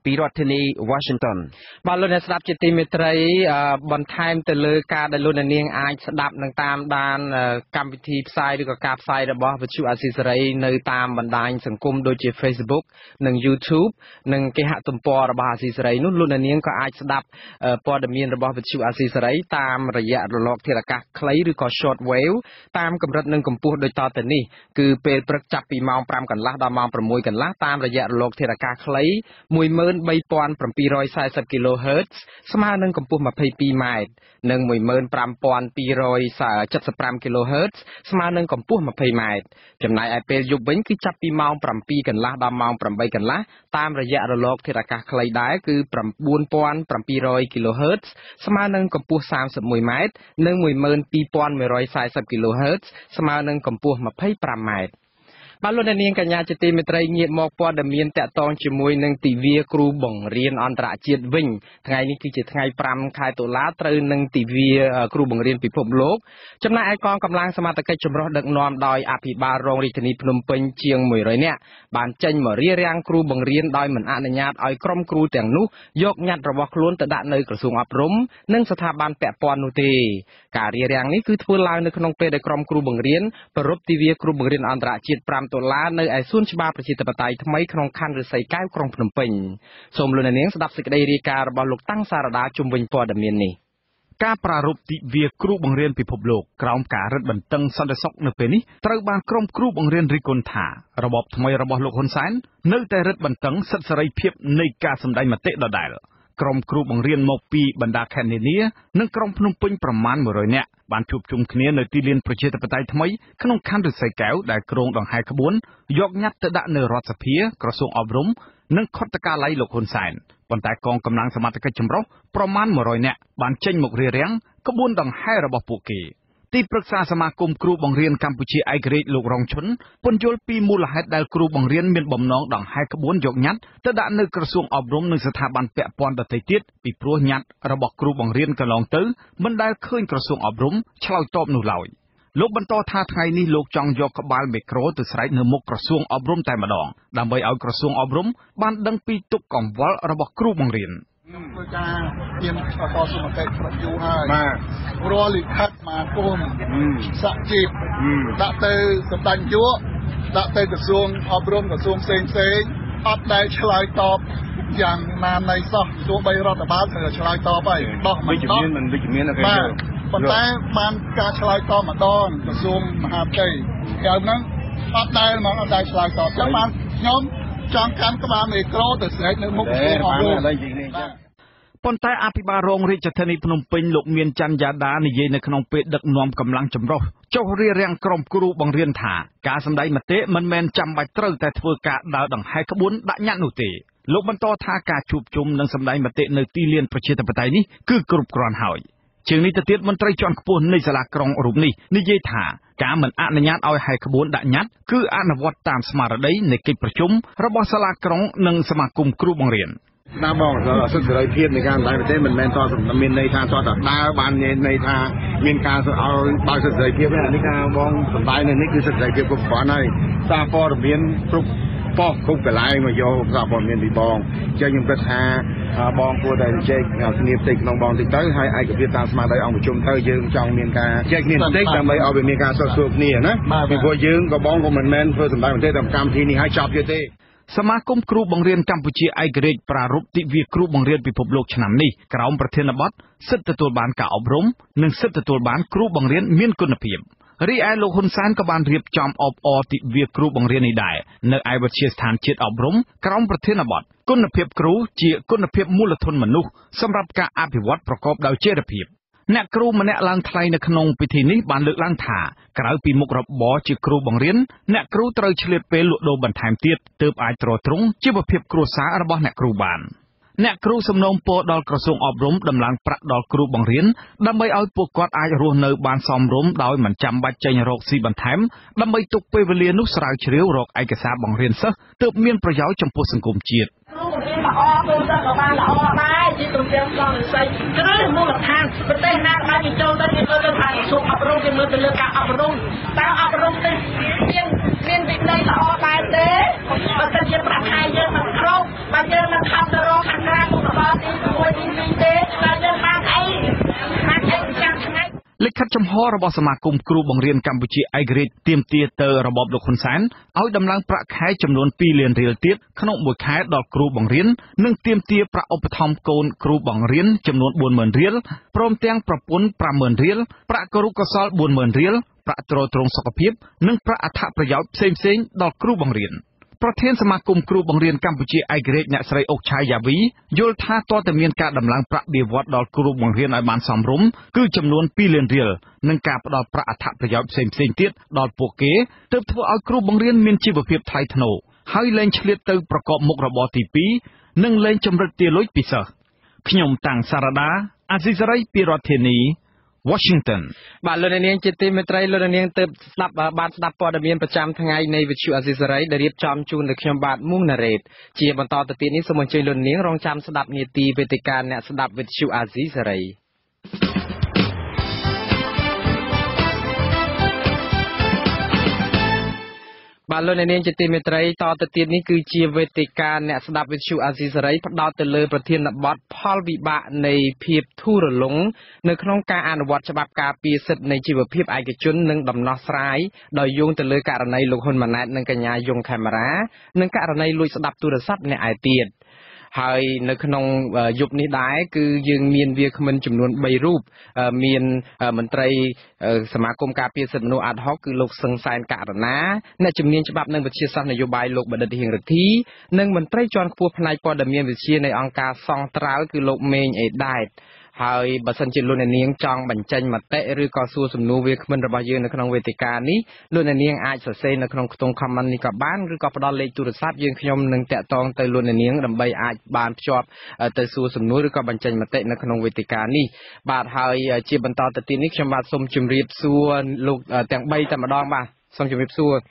ពីរដ្ឋធានី Washington បាទលោកអ្នកស្ដាប់ជាទីមេត្រីបន្ថែមទៅលើការដែលលោកអ្នកនាងអាចស្ដាប់និងតាមដានកម្មវិធីផ្សាយឬក៏ការផ្សាយរបស់វិទ្យុអាស៊ីសេរីនៅតាមបណ្ដាញសង្គមដូចជា Facebook និង YouTube និងគេហទំព័ររបស់អាស៊ីសេរីនោះលោកអ្នកនាងក៏អាចស្ដាប់ព័ត៌មានរបស់វិទ្យុអាស៊ីសេរីតាមរយៈរលកធាតុអាកាសខ្លីឬក៏ short wave តាមកម្រិតនិងកម្ពស់ដូចតទៅនេះគឺពេលព្រឹកចាប់ពីម៉ោង 5 កន្លះដល់ម៉ោង 6 កន្លះតាមរយៈរលកធាតុអាកាសខ្លី មួយម៉ឺនបីពាន់ប្រាំពីររយសែសិប គីឡូហឺតซ์ ស្មើនឹងកម្ពស់ ម្ភៃពីរ ម៉ែត្រនិង មួយម៉ឺនប្រាំពាន់ពីររយចិតសិបប្រាំ គីឡូហឺតซ์ ស្មើនឹងកម្ពស់ ម្ភៃ ម៉ែត្រចំណែកឯពេលយប់វិញគឺចាប់ពីម៉ោង 7 កន្លះដល់ម៉ោង 8 កន្លះតាមរយៈរលកធាតុអាកាសខ្លីដែរគឺ ៩ពាន់ប្រាំពីររយ គីឡូហឺតซ์ ស្មើនឹងកម្ពស់ សាមសិបមួយ ម៉ែត្រនិង មួយម៉ឺនពីរពាន់មួយរយសែសិប គីឡូហឺតซ์ ស្មើនឹងកម្ពស់ ម្ភៃប្រាំ ម៉ែត្របាទលោកអ្នកនាងកញ្ញាជាទីមេត្រីងាកមកព័ត៌មានតាក់ទងជាមួយនឹងទិវាគ្រូបង្រៀនអន្តរជាតិវិញថ្ងៃនេះគឺជាថ្ងៃ 5 ខែតុលាត្រូវនឹងទិវាគ្រូបង្រៀនពិភពលោកចំណែកឯកងកម្លាំងសមត្ថកិច្ចចម្រុះដឹកនាំដោយអភិបាលរងរាជធានីភ្នំពេញជាងមួយរយនាក់បានចេញមករារាំងគ្រូបង្រៀនដោយមិនអនុញ្ញាតឲ្យក្រុមគ្រូទាំងនោះយកញត្តិរបស់ខ្លួនទៅដាក់នៅក្រសួងអប់រំនិងស្ថាប័នពាក់ព័ន្ធនោះទេការរារាំងនេះគឺធ្វើឡើងនៅក្នុងពេលដែលក្រុមគ្រូបង្រៀនប្រារព្ធទិវាគ្រូបង្រៀនអន្តរជាតិ 5 ដុល្លារនៅឯសួនច្បារប្រជាធិបតេយ្យថ្មីក្នុងខណ្ឌឫស្សីកែវក្រុងភ្នំពេញសូមលោកអ្នកនាងស្ដាប់សេចក្តីរាយការណ៍របស់លោកតាំងសារដាជុំវិញព័ត៌មាននេះការប្រារព្ធទិវាគ្រូបង្រៀនពិភពលោកក្រោមការរឹតបន្តឹងសន្តិសុខនៅពេលនេះត្រូវបានក្រុមគ្រូបង្រៀនរិះគន់ថារបបថ្មីរបស់លោកហ៊ុនសែននៅតែរឹតបន្តឹងសិទ្ធិសេរីភាពនៃការសម្ដែងមតិដដែលក្រុមគ្រូបង្រៀនមកពីបណ្ដាខេត្តនានានិងក្រុងភ្នំពេញប្រមាណមួយរយនាក់បានជួបជុំគ្នានៅទីលានប្រជាធិបតេយ្យថ្មីក្នុងខណ្ឌឫស្សីកែវដែលក្រុងដង្ហែក្បួនយកញត្តិទៅដាក់នៅរដ្ឋសភាក្រសួងអប់រំនិងខុទ្ទកាល័យលោកហ៊ុនសែនប៉ុន្តែកងកម្លាំងសមត្ថកិច្ចចម្រុះប្រមាណមួយរយនាក់បានចេញមករារាំងក្បួនដង្ហែរបស់ពួកគេទីប្រឹក្សាសមាគមគ្រូបង្រៀនកម្ពុជាឯករាជ្យលោករងឈុនពន្យល់ពីមូលហេតុដែលគ្រូបង្រៀនមានបំណងដង្ហែក្បួនយកញត្តិទៅដាក់នៅក្រសួងអប់រំនិងស្ថាប័នពាក់ព័ន្ធដទៃទៀតពីព្រោះញត្តិរបស់គ្រូបង្រៀនកន្លងទៅមិនដែលឃើញក្រសួងអប់រំឆ្លើយតបនោះឡើយលោកបន្តថាថ្ងៃនេះលោកចង់យកក្បាលមីក្រូទៅស្រែកនៅមុខក្រសួងអប់រំតែម្ដងដើម្បីឲ្យក្រសួងអប់រំបានដឹងពីទុក្ខកង្វល់របស់គ្រូបង្រៀនធ្វើការទៀមអតសុមតិប្រយូរហើយបាទរាល់លិខិតមកគុំសហជីពដាក់ទៅសម្ដេចនាយកដាក់ទៅក្រសួងអប់រំក្រសួងផ្សេងផ្សេងអត់ដែលឆ្លើយតបយ៉ាងណានៃសោះទោះបីរដ្ឋបាលត្រូវឆ្លើយតបហើយដោះមិនដោះមិនវិជ្ជមានទេបាទប៉ុន្តែបានការឆ្លើយតបម្ដងក្រសួងមហាផ្ទៃក្រៅហ្នឹងអត់ដែលមកអត់ដែលឆ្លើយតបចឹងបានខ្ញុំចង់កាន់ក្បាលមេក្រូទៅស្រែកនៅមុខក្រសួងអប់រំប៉ុន្តែអភិបាលរងរាជធានីភ្នំពេញលោកមានច័ន្ទយ៉ាដានិយាយនៅក្នុងពេលដឹកនាំកម្លាំងចម្រុះចុះរារាំងក្រុមគ្រូបង្រៀនថាការសម្ដែងមតិមិនមែនចាំបាច់ត្រូវតែធ្វើការដើរដង្ហែក្បួនដាក់ញត្តិនោះទេលោកបន្តថាការជួបជុំនិងសម្ដែងមតិនៅទីលានប្រជាធិបតេយ្យនេះគឺគ្រប់គ្រាន់ហើយជាងនេះទៅទៀតមន្ត្រីជាន់ខ្ពស់នៃសាលាក្រុងរូបនេះនិយាយថាការមិនអនុញ្ញាតឲ្យហែក្បួនដាក់ញត្តិគឺអនុវត្តតាមស្មារតីនៃកិច្ចប្រជុំរបស់សាលាក្រុងនិងសមាគមគ្រូបង្រៀនណាបងសិទ្ធិសេរីភាពនៃការសម្ដែងមតិមិនមែនតើមានន័យថាតើតើដើរបានន័យថាមានការឲ្យបើសិទ្ធិសេរីភាពនេះនេះការបងសម្ដែងនៅនេះគឺសិទ្ធិសេរីភាពគ្រប់គ្រាន់ហើយសារព័ត៌មានគ្រប់ប៉ុស្តិ៍គ្រប់កន្លែងមកយកសារព័ត៌មានពីបងចឹងខ្ញុំគិតថាបងគួរតែជែកគ្នាផ្ទៃក្នុងបងតិចទៅហើយឯកភាពតាមស្មារតីអង្គប្រជុំទៅយើងចង់មានការជែកគ្នាបន្តិចដើម្បីឲ្យវាមានការសរសើរគ្នាណាពីព្រោះយើងក៏បងក៏មិនមែនធ្វើសម្ដែងមតិតាមកម្មវិធីនេះឲ្យចប់ទេសមាគមគ្រូបង្រៀនកម្ពុជាឯករាជ្យប្រារព្ធទិវាគ្រូបង្រៀនពិភពលោកឆ្នាំនេះក្រោមប្រធានបទសិទ្ធិទទួលបានការអប់រំនិងសិទ្ធិទទួលបានគ្រូបង្រៀនមានគុណភាពរីឯលោកហ៊ុនសែនក៏បានរៀបចំអបអរទិវាគ្រូបង្រៀននេះដែរនៅឯវិទ្យាស្ថានជាតិអប់រំក្រោមប្រធានបទគុណភាពគ្រូជាគុណភាពមូលធនមនុស្សសម្រាប់ការអភិវឌ្ឍប្រកបដោយចីរភាពអ្នកគ្រូម្នាក់ឡើងថ្លែងនៅក្នុងពិធីនេះបានលើកឡើងថាក្រៅពីមុខរបរជាគ្រូបង្រៀនអ្នកគ្រូត្រូវឆ្លៀតពេលលក់ដូរបន្ថែមទៀតទើបអាចទ្រទ្រង់ជីវភាពគ្រួសាររបស់អ្នកគ្រូបានអ្នកគ្រូសំណូមពរដល់ក្រសួងអប់រំដំឡើងប្រាក់ដល់គ្រូបង្រៀនដើម្បីឲ្យពួកគាត់អាចរស់នៅបានសមរម្យដោយមិនចាំបាច់ចេញរកស៊ីបន្ថែមដើម្បីទុកពេលវេលានោះស្រាវជ្រាវរកឯកសារបង្រៀនសិស្សទើបមានប្រយោជន៍ចំពោះសង្គមជាតិគ្រូបង្រៀនល្អពលរដ្ឋក៏បានល្អដែរជាទំពាំងស្ដង់និស្សិតគឺមូលដ្ឋានប្រទេសណាបានគេចូលទៅគេមើលទៅថាក្រសួងអប់រំគេមើលទៅលើការអប់រំតើអប់រំនេះមានមានវិន័យល្អដែរទេបើសិនជាប្រាក់ខែយើងមិនគ្រប់បើយើងមិនខំទៅរកខាងក្រៅមុខរបរទីមួយទីពីរទេហើយយើងបានអីបានអីចាំថ្ងៃលិខិតចំហរបស់សមាគមគ្រូបង្រៀនកម្ពុជាឯករាជ្យទាមទារទៅរបបលោកហ៊ុនសែនឲ្យដំឡើងប្រាក់ខែចំនួនពីរលានរៀលទៀតក្នុងមួយខែដល់គ្រូបង្រៀននិងទាមទារប្រាក់ឧបត្ថម្ភកូនគ្រូបង្រៀនចំនួនបួនម៉ឺនរៀលព្រមទាំងប្រពន្ធប្រាំម៉ឺនរៀលប្រាក់គរុកោសល្យបួនម៉ឺនរៀលប្រាក់ទ្រទ្រង់សុខភាពនិងប្រាក់អត្ថប្រយោជន៍ផ្សេងៗដល់គ្រូបង្រៀនប្រធានសមាគមគ្រូបង្រៀនកម្ពុជាឯករាជ្យអ្នកស្រីអុកឆាយាវីយល់ថាតើតើមានការដំឡើងប្រាក់បៀវត្សដល់គ្រូបង្រៀនឲ្យបានសមរម្យគឺចំនួនពីរលានរៀលនិងការផ្ដល់ប្រាក់អត្ថប្រយោជន៍ផ្សេងៗទៀតដល់ពួកគេទើបធ្វើឲ្យគ្រូបង្រៀនមានជីវភាពថ្លៃថ្នូរហើយលែងឆ្លៀតទៅប្រកបមុខរបរទីពីរនិងលែងចម្រិតទារលុយពីសិស្សខ្ញុំតាំងសារ៉ាដាអាស៊ីសេរីពីរដ្ឋធានីWashington បាទលោកនាងជាទីមេត្រីលោកនាងទើបស្ដាប់បានស្ដាប់ព័ត៌មានប្រចាំថ្ងៃនៃវិទ្យុអាស៊ីសេរីដែលរៀបចំជូនដោយខ្ញុំបាទមុងណារ៉េតជាបន្តទៅទៀតនេះសូមអញ្ជើញលោកនាងរងចាំស្ដាប់នាទីវេទិកាអ្នកស្ដាប់វិទ្យុអាស៊ីសេរីបាទលោកនាងជាទីមេត្រីតទៅទៀតនេះគឺជាវេទិកាអ្នកស្ដាប់វិទ្យុអាស៊ីសេរីផ្ដោតទៅលើប្រធានបទផលវិបាកនៃភាពធូររលុងនៅក្នុងការអនុវត្តច្បាប់ការពារសិទ្ធិនៃជីវភាពឯកជននិងដំណោះស្រាយដោយយោងទៅលើករណីលោកហ៊ុនម៉ាណែតនិងកញ្ញាយុងខេមរានិងករណីលួចស្ដាប់ទូរស័ព្ទអ្នកឯទៀតហើយនៅក្នុងយុគនេះដែរគឺយើងមានវាគ្មិនចំនួនបីរូបមានមន្ត្រីសមាគមការពារសិទ្ធិមនុស្សអាត់ហុកគឺលោកសឹងសែនករណាអ្នកជំនាញច្បាប់និងវិទ្យាសាស្ត្រនយោបាយលោកបណ្ឌិតហៀងរទ្ធីនិងមន្ត្រីជាន់ខ្ពស់ផ្នែកព័ត៌មានវិទ្យានៃអង្គការសង្ត្រាល់គឺលោកមេងអេដែតហើយបើសិនជាលោកអ្នកនាងចង់បញ្ចេញមតិឬក៏សួរសំណួរវាគ្មិនរបស់យើងនៅក្នុងវេទិកានេះលោកអ្នកនាងអាចសរសេរនៅក្នុងខ្ទង់ comment នេះក៏បានឬក៏ផ្ដល់លេខទូរស័ព្ទយើងខ្ញុំនឹងតាក់ទងទៅលោកអ្នកនាងដើម្បីអាចបានភ្ជាប់ទៅសួរសំណួរឬក៏បញ្ចេញមតិនៅក្នុងវេទិកានេះបាទហើយជាបន្តទៅទៀតនេះខ្ញុំបាទសូមជម្រាបសួរលោកទាំងបីតែម្ដងបាទសូមជម្រាបសួរ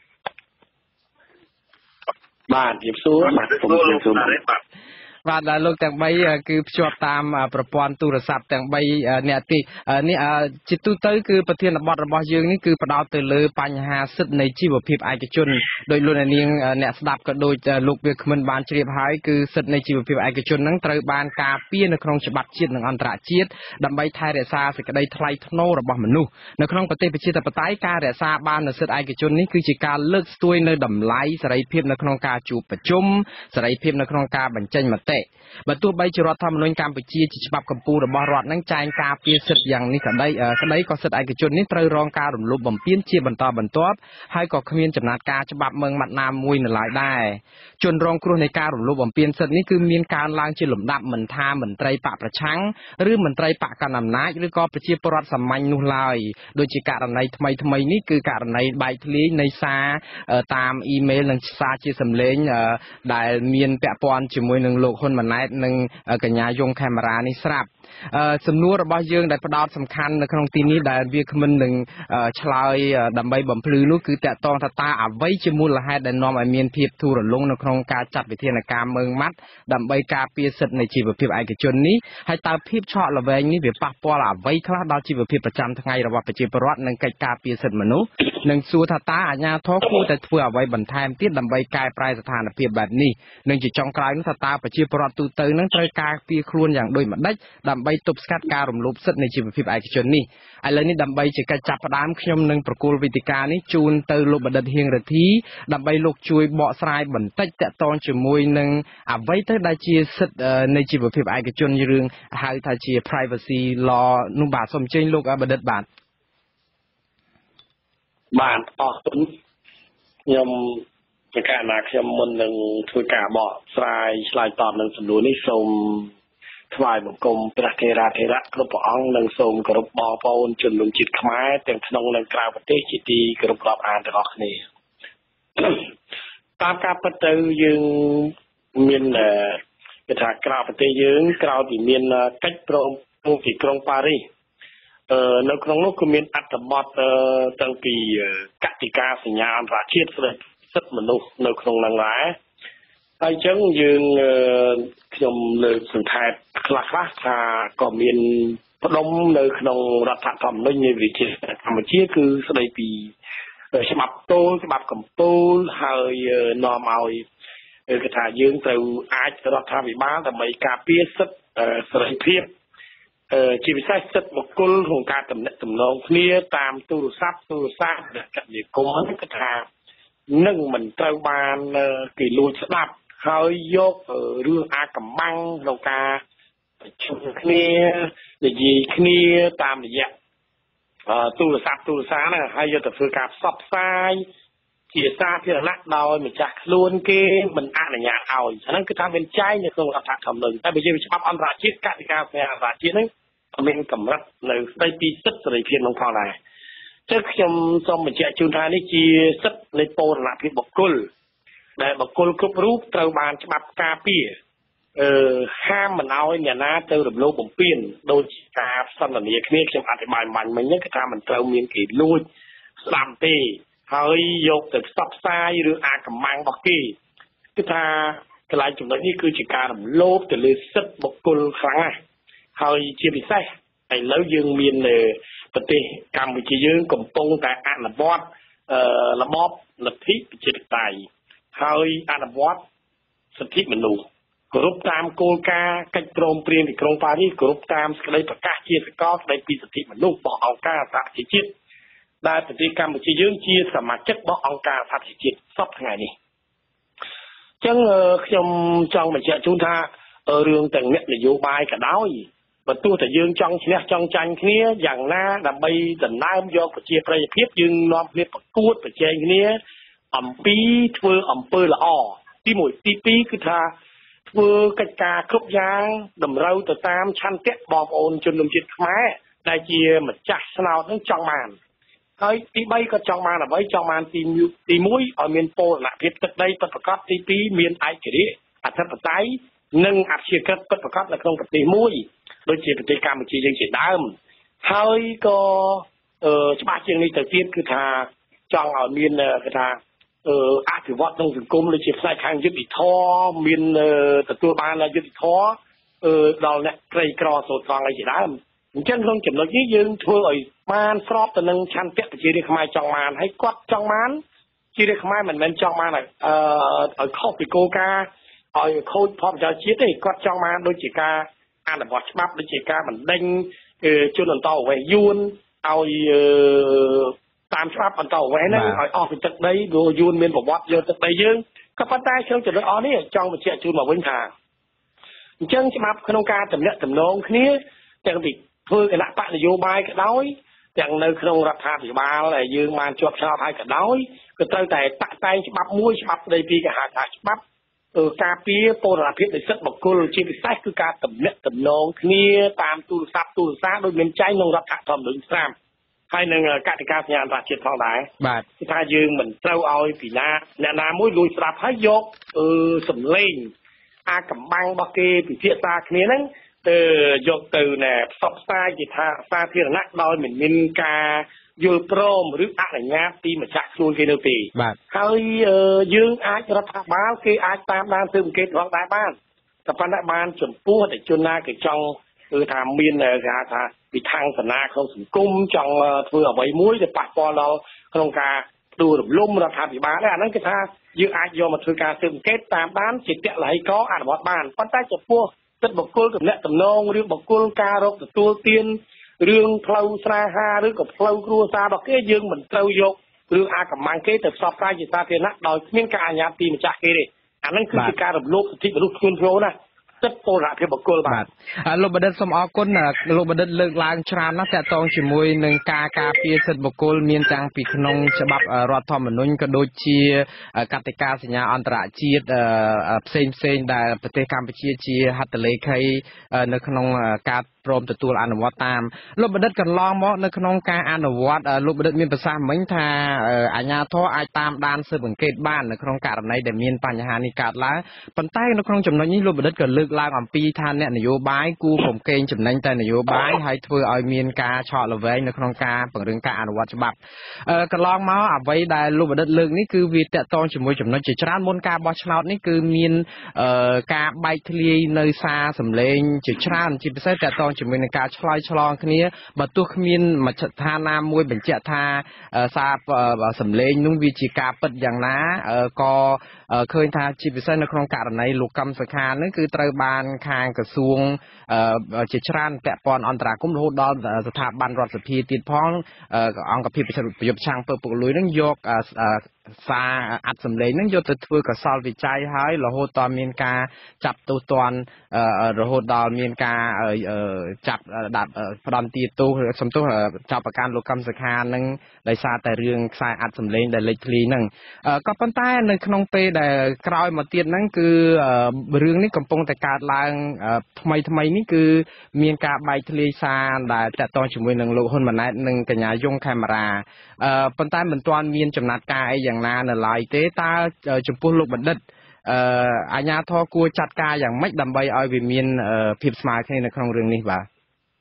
បាទជម្រាបសួរបាទសូមជម្រាបសួរបាទបាទលោកទាំងបីគឺភ្ជាប់តាមប្រព័ន្ធទូរស័ព្ទទាំងបីអ្នកទីនេះជាទូទៅគឺប្រធានបទរបស់យើងនេះគឺផ្ដោតទៅលើបញ្ហាសិទ្ធិនៃជីវភាពឯកជនដោយលោកនាងអ្នកស្ដាប់ក៏ដូចលោកវាគ្មិនបានជ្រាបហើយគឺសិទ្ធិនៃជីវភាពឯកជននឹងត្រូវបានការពារនៅក្នុងច្បាប់ជាតិនិងអន្តរជាតិដើម្បីថែរក្សាសេចក្តីថ្លៃថ្នូររបស់មនុស្សនៅក្នុងប្រទេសប្រជាធិបតេយ្យការរក្សាបាននូវសិទ្ធិឯកជននេះគឺជាការលើកស្ទួយនៅតម្លៃសេរីភាពនៅក្នុងការជួបប្រជុំសេរីភាពនៅក្នុងការបញ្ចេញមតិបើទោះបីជារដ្ឋធម្មនុញ្ញកម្ពុជាជាច្បាប់កម្ពុជារបស់រដ្ឋនឹងចែងការពារសិទ្ធិយ៉ាងនេះក្តីក្តីក៏សិទ្ធិឯកជននេះត្រូវរងការរំលោភបំពានជាបន្តបន្ទាប់ហើយក៏គ្មានចំណាត់ការច្បាប់មើងម៉ាត់ណាមួយនៅឡើយដែរជនរងគ្រោះនៃការរំលោភបំពានសិទ្ធិនេះគឺមានការឡើងជាលំដាប់មិនថាមន្ត្រីបកប្រឆាំងឬមន្ត្រីបកកណ្ដាលអំណាចឬក៏ប្រជាពលរដ្ឋសាមញ្ញនោះឡើយដូចជាករណីថ្មីថ្មីនេះគឺករណីបែកធ្លាយនៃសារតាមអ៊ីមែលនិងសារជាសំឡេងដែលមានពាក់ព័ន្ធជាមួយនឹងលោកហ៊ុនម៉ាណែតនិងកញ្ញាយុងខេមរានេះស្រាប់សំណួររបស់យើងដែលផ្ដោតសំខាន់នៅក្នុងទីនេះដែលវាគ្មិននឹងឆ្លើយដើម្បីបំភ្លឺនោះគឺតកតងថាតើអ្វីជាមូលហេតុដែលនាំឲ្យមានភាពធូររលុងនៅក្នុងការចាត់វិធានការមើងម៉ាត់ដើម្បីការពារសិទ្ធិនៃជីវភាពឯកជននេះហើយតើភាពឆក់ល្វែងនេះវាប៉ះពាល់អ្វីខ្លះដល់ជីវភាពប្រចាំថ្ងៃរបស់ប្រជាពលរដ្ឋនិងកិច្ចការពារសិទ្ធិមនុស្សនិងសួរថាតើអាជ្ញាធរគួរតែធ្វើអ្វីបន្ថែមទៀតដើម្បីកែប្រែស្ថានភាពបែបនេះនិងជាចុងក្រោយនោះថាតើប្រជាពលរដ្ឋទូទៅនឹងត្រូវការពារខ្លួនយ៉ាងដូចម្តេចដើម្បីទប់ស្កាត់ការរំលោភសិទ្ធិនៃជីវភាពឯកជននេះឥឡូវនេះដើម្បីជាកិច្ចចាប់ផ្ដើមខ្ញុំនឹងប្រគល់វេទិកានេះជូនទៅលោកបណ្ឌិតហៀងរទ្ធីដើម្បីលោកជួយបកស្រាយបន្តិចតាក់ទងជាមួយនឹងអ្វីទៅដែលជាសិទ្ធិនៃជីវភាពឯកជនរឿងហៅថាជា privacy law នោះបាទសូមអញ្ជើញលោកបណ្ឌិតបាទបាទអរគុណខ្ញុំជាការណាខ្ញុំមុននឹងធ្វើការបកស្រាយឆ្លើយតបនឹងសំណួរនេះសូមថ្វាយបង្គំព្រះថេរាធេរៈគ្រប់ព្រះអង្គនិងសូមគោរពបងប្អូនជនរួមជាតិខ្មែរទាំងក្នុងនិងក្រៅប្រទេសជាទីគោរពរាប់អានទាំងអស់គ្នាតាមការពិតទៅយើងមានគេថាក្រៅប្រទេសយើងក្រៅពីមានកិច្ចព្រមព្រៀងទីក្រុងប៉ារីសនៅក្នុងនោះក៏មានអត្ថបទតាំងពីកតិកាសញ្ញាអន្តរជាតិស្តីសិទ្ធិមនុស្សនៅក្នុងនោះដែរហើយអញ្ចឹងយើងខ្ញុំលើកសង្ខេបខ្លះខ្លះថាក៏មានផ្ដុំនៅក្នុងរដ្ឋធម្មនុញ្ញនៃប្រជាកម្ពុជាគឺស្តីពីច្បាប់តូលច្បាប់កំពូលហើយនាំឲ្យគឺថាយើងត្រូវអាចរដ្ឋាភិបាលដើម្បីការពារសិទ្ធិសេរីភាពជាពិសេសសិទ្ធិបុគ្គលក្នុងការទំនាក់ទំនងគ្នាតាមទូរស័ព្ទទូរស័ព្ទកសិកម្មគឺថានឹងមិនត្រូវបានគេលួចស្ដាប់ហើយយករឿងអាកំបាំងក្នុងការប្រជុំគ្នានិយាយគ្នាតាមរយៈទូរស័ព្ទទូរស័ព្ទហ្នឹងហើយយកទៅធ្វើការផ្សព្វផ្សាយជាសាធារណៈដោយម្ចាស់ខ្លួនគេមិនអនុញ្ញាតឲ្យហ្នឹងគឺថាមានចែងនៅក្នុងរដ្ឋធម្មនុញ្ញតែបើយើងច្បាប់អន្តរជាតិកតិកាស្នេហាអន្តរជាតិហ្នឹងមានកម្រិតនៅស្ដីពីសិទ្ធិសេរីភាពក្នុងផងដែរចឹងខ្ញុំសូមបញ្ជាក់ជូនថានេះជាសិទ្ធិនៃបូរណភាពបុគ្គលដែលបុគ្គលគ្រប់រូបត្រូវបានច្បាប់ការពារអឺហាមមិនឲ្យអ្នកណាទៅរំលោភបំពានដោយការសន្ទនាគ្នាខ្ញុំអធិប្បាយបាញ់មិញហ្នឹងគឺថាមិនត្រូវមានគេលួចស្ដាប់ទេហើយយកទៅផ្សព្វផ្សាយឬអាកំបាំងរបស់គេគឺថាកន្លែងចំណុចនេះគឺជាការរំលោភទៅលើសិទ្ធិបុគ្គលខ្លាំងណាស់ហើយជាពិសេសឥឡូវយើងមាននៅប្រទេសកម្ពុជាយើងកំពុងតែអនុវត្តអឺរបបលទ្ធិប្រជាធិបតេយ្យហើយអនុវត្តសិទ្ធិមនុស្សគោរពតាមគោលការណ៍កិច្ចព្រមព្រៀងទីក្រុងប៉ារីសគោរពតាមសេចក្តីប្រកាសជាសកលស្តីពីសិទ្ធិមនុស្សរបស់អង្គការសហប្រជាជាតិដែលប្រទេសកម្ពុជាយើងជាសមាជិករបស់អង្គការសហប្រជាជាតិសពថ្ងៃនេះអញ្ចឹងខ្ញុំចង់បញ្ជាក់ជូនថារឿងទាំងអ្នកនយោបាយក៏ដោយបើទោះតែយើងចង់ឈ្នះចង់ចាញ់គ្នាយ៉ាងណាដើម្បីដណ្ដើមយកប្រជាប្រិយភាពយើងនាំគ្នាប្រកួតប្រជែងគ្នាអំពីធ្វើអំពើល្អទីមួយទីពីរគឺថាធ្វើកិច្ចការគ្រប់យ៉ាងតម្រូវទៅតាមឆន្ទៈបងប្អូនជនជាតិខ្មែរដែលជាម្ចាស់ឆ្នោតនឹងចង់បានហើយទីបីក៏ចង់បានអ្វីចង់បានទីទីមួយឲ្យមានបូរណភាពទឹកដីពិតប្រាកដទីពីរមានឯករាជ្យអធិបតេយ្យនិងអព្យាក្រឹតពិតប្រាកដនៅក្នុងប្រទេសមួយដូចជាប្រទេសកម្ពុជាយើងជាដើមហើយក៏ច្បាស់ជាងនេះទៅទៀតគឺថាចង់ឲ្យមានគេថាអភិវឌ្ឍក្នុងសង្គមដូចជាផ្នែកខាងយុត្តិធម៌មានទទួលបានយុត្តិធម៌ដល់អ្នកក្រីក្រសូត្រង់អីជាដើមអញ្ចឹងក្នុងចំណុចនេះយើងធ្វើឲ្យបានស្របទៅនឹងឆន្ទៈប្រជារាស្ត្រខ្មែរចង់បានហើយគាត់ចង់បានជារាស្ត្រខ្មែរមិនមែនចង់បានឲ្យឲ្យខុសពីគោលការណ៍ឲ្យខូចផលប្រយោជន៍ជាតិទេគាត់ចង់បានដូចជាការអនុវត្តច្បាប់ដូចជាការបណ្ដេញជនអន្តោប្រវេសន៍យួនឲ្យតាមច្បាប់អន្តោប្រវេសន៍ហ្នឹងឲ្យអស់ពីទឹកដីព្រោះយួនមានប្រវត្តិយកទឹកដីយើងក៏ប៉ុន្តែក្នុងចំណុចអស់នេះចង់បញ្ជាក់ជូនមកវិញថាអញ្ចឹងច្បាប់ក្នុងការទំនាក់ទំនងគ្នាទាំងពីធ្វើគណៈបកនយោបាយក៏ដោយទាំងនៅក្នុងរដ្ឋាភិបាលដែលយើងបានជាប់ឆ្នោតហើយក៏ដោយក៏ត្រូវតែតាក់តែងច្បាប់មួយច្បាប់ស្ដីពីគេហៅថាច្បាប់ការពារបូរណភាពនៃសិទ្ធិបុគ្គលជាពិសេសគឺការទំនាក់ទំនងគ្នាតាមទូរស័ព្ទទូរស័ព្ទដោយមានចែងក្នុងរដ្ឋធម្មនុញ្ញស្រាប់ហើយនឹងកតិកាសញ្ញាអន្តរជាតិផងដែរបាទគឺថាយើងមិនត្រូវឲ្យពីណាអ្នកណាមួយលួចស្ដាប់ហើយយកអឺសម្លេងអាកំបាំងរបស់គេពិភាក្សាគ្នាហ្នឹងទៅយកទៅណែផ្សព្វផ្សាយជាថាសាធារណៈដោយមិនមានការយល់ព្រមឬអនុញ្ញាតពីម្ចាស់ខ្លួនគេនៅទេបាទហើយយើងអាចរដ្ឋាភិបាលគេអាចតាមដានស៊ើបអង្កេតផងដែរបានតែប៉ុន្តែបានចំពោះតែជនណាគេចង់គឺថាមានគេហៅថាវិធានសនាក្នុងសង្គមចង់ធ្វើអ្វីមួយដែលប៉ះពាល់ដល់ក្នុងការដួលរំលំរដ្ឋាភិបាលដែរអាហ្នឹងគឺថាយើងអាចយកមកធ្វើការស៊ើបអង្កេតតាមដានជាតលហិកអនុវត្តបានប៉ុន្តែចំពោះសិទ្ធិបុគ្គលទំនាក់ទំនងរឿងបុគ្គលការរកទទួលទានរឿងផ្លូវស្នេហាឬក៏ផ្លូវគ្រួសាររបស់គេយើងមិនត្រូវយករឿងអាកំបាំងគេទៅផ្សព្វផ្សាយជាសាធារណៈដោយគ្មានការអាជ្ញាពីម្ចាស់គេទេអាហ្នឹងគឺជាការរំលោភសិទ្ធិមនុស្សធ្ងន់ធ្ងរណាស់សិទ្ធិបូរណភាពបុគ្គលបាទលោកបណ្ឌិតសូមអរគុណលោកបណ្ឌិតលើកឡើងច្រើនណាស់តាក់ទងជាមួយនឹងការការពារសិទ្ធិបុគ្គលមានទាំងពីក្នុងច្បាប់រដ្ឋធម្មនុញ្ញក៏ដូចជាកតិកាសញ្ញាអន្តរជាតិផ្សេងផ្សេងដែលប្រទេសកម្ពុជាជាហត្ថលេខីនៅក្នុងការព្រមទទួលអនុវត្តតាមលោកបណ្ឌិតកន្លងមកនៅក្នុងការអនុវត្តលោកបណ្ឌិតមានប្រសាសន៍មិញថាអាជ្ញាធរអាចតាមដានស៊ើបអង្កេតបាននៅក្នុងករណីដែលមានបញ្ហានេះកើតឡើងប៉ុន្តែនៅក្នុងចំណុចនេះលោកបណ្ឌិតក៏លើកឡើងអំពីថាអ្នកនយោបាយគូរំកេងចំណេញតែនយោបាយហើយធ្វើឲ្យមានការឆក់ល្វែងនៅក្នុងការពង្រឹងការអនុវត្តច្បាប់កន្លងមកអ្វីដែលលោកបណ្ឌិតលើកនេះគឺវាតាក់ទងជាមួយចំណុចជាច្រើនមុនការបោះឆ្នោតនេះគឺមានការបែកធ្លាយនៅសារសម្លេងជាច្រើនជាពិសេសតាក់ទងងជាមួយនឹងការឆ្លើយឆ្លងគ្នាបើទោះគ្មានមជ្ឈដ្ឋានណាមួយបញ្ជាក់ថាសារសម្លេងនោះវាជាការពិតយ៉ាងណាក៏ឃើញថាជាពិសេសនៅក្នុងករណីលោកកឹមសុខានេះគឺត្រូវបានខាងក្រសួងជាច្រើនពាក់ព័ន្ធអន្តរាគមន៍រហូតដល់ស្ថាប័នរដ្ឋសភាទៀតផងអង្គភាពប្រយុទ្ធឆាំងពើពុកលួយនឹងយកសារអត្តសម្លេងនឹងយកទៅធ្វើកសលវិច័យហើយរហូតដល់មានការចាប់ទោសទណ្ឌរហូតដល់មានការចាប់ដាក់ផ្ដន្ទាទោសសំទោសចាប់ប្រកាន់លោកកឹមសុខានឹងដោយសារតែរឿងខ្សែអត្តសម្លេងដែលលេចធ្លីហ្នឹងក៏ប៉ុន្តែនៅក្នុងពេលដែលក្រោយមកទៀតហ្នឹងគឺរឿងនេះកំពុងតែកើតឡើងថ្មីថ្មីនេះគឺមានការបែកធ្លាយសារដែលតាក់ទងជាមួយនឹងលោកហ៊ុនម៉ាណែតនិងកញ្ញាយងខេមរាប៉ុន្តែមិនទាន់មានចំណាត់ការអីយ៉ាងណានៅឡើយទេតើចំពោះលោកបណ្ឌិតអឺអាជ្ញាធរគួរចាត់ការយ៉ាងម៉េចដើម្បីឲ្យវាមានភាពស្មើគ្នានៅក្នុងរឿងនេះបាទ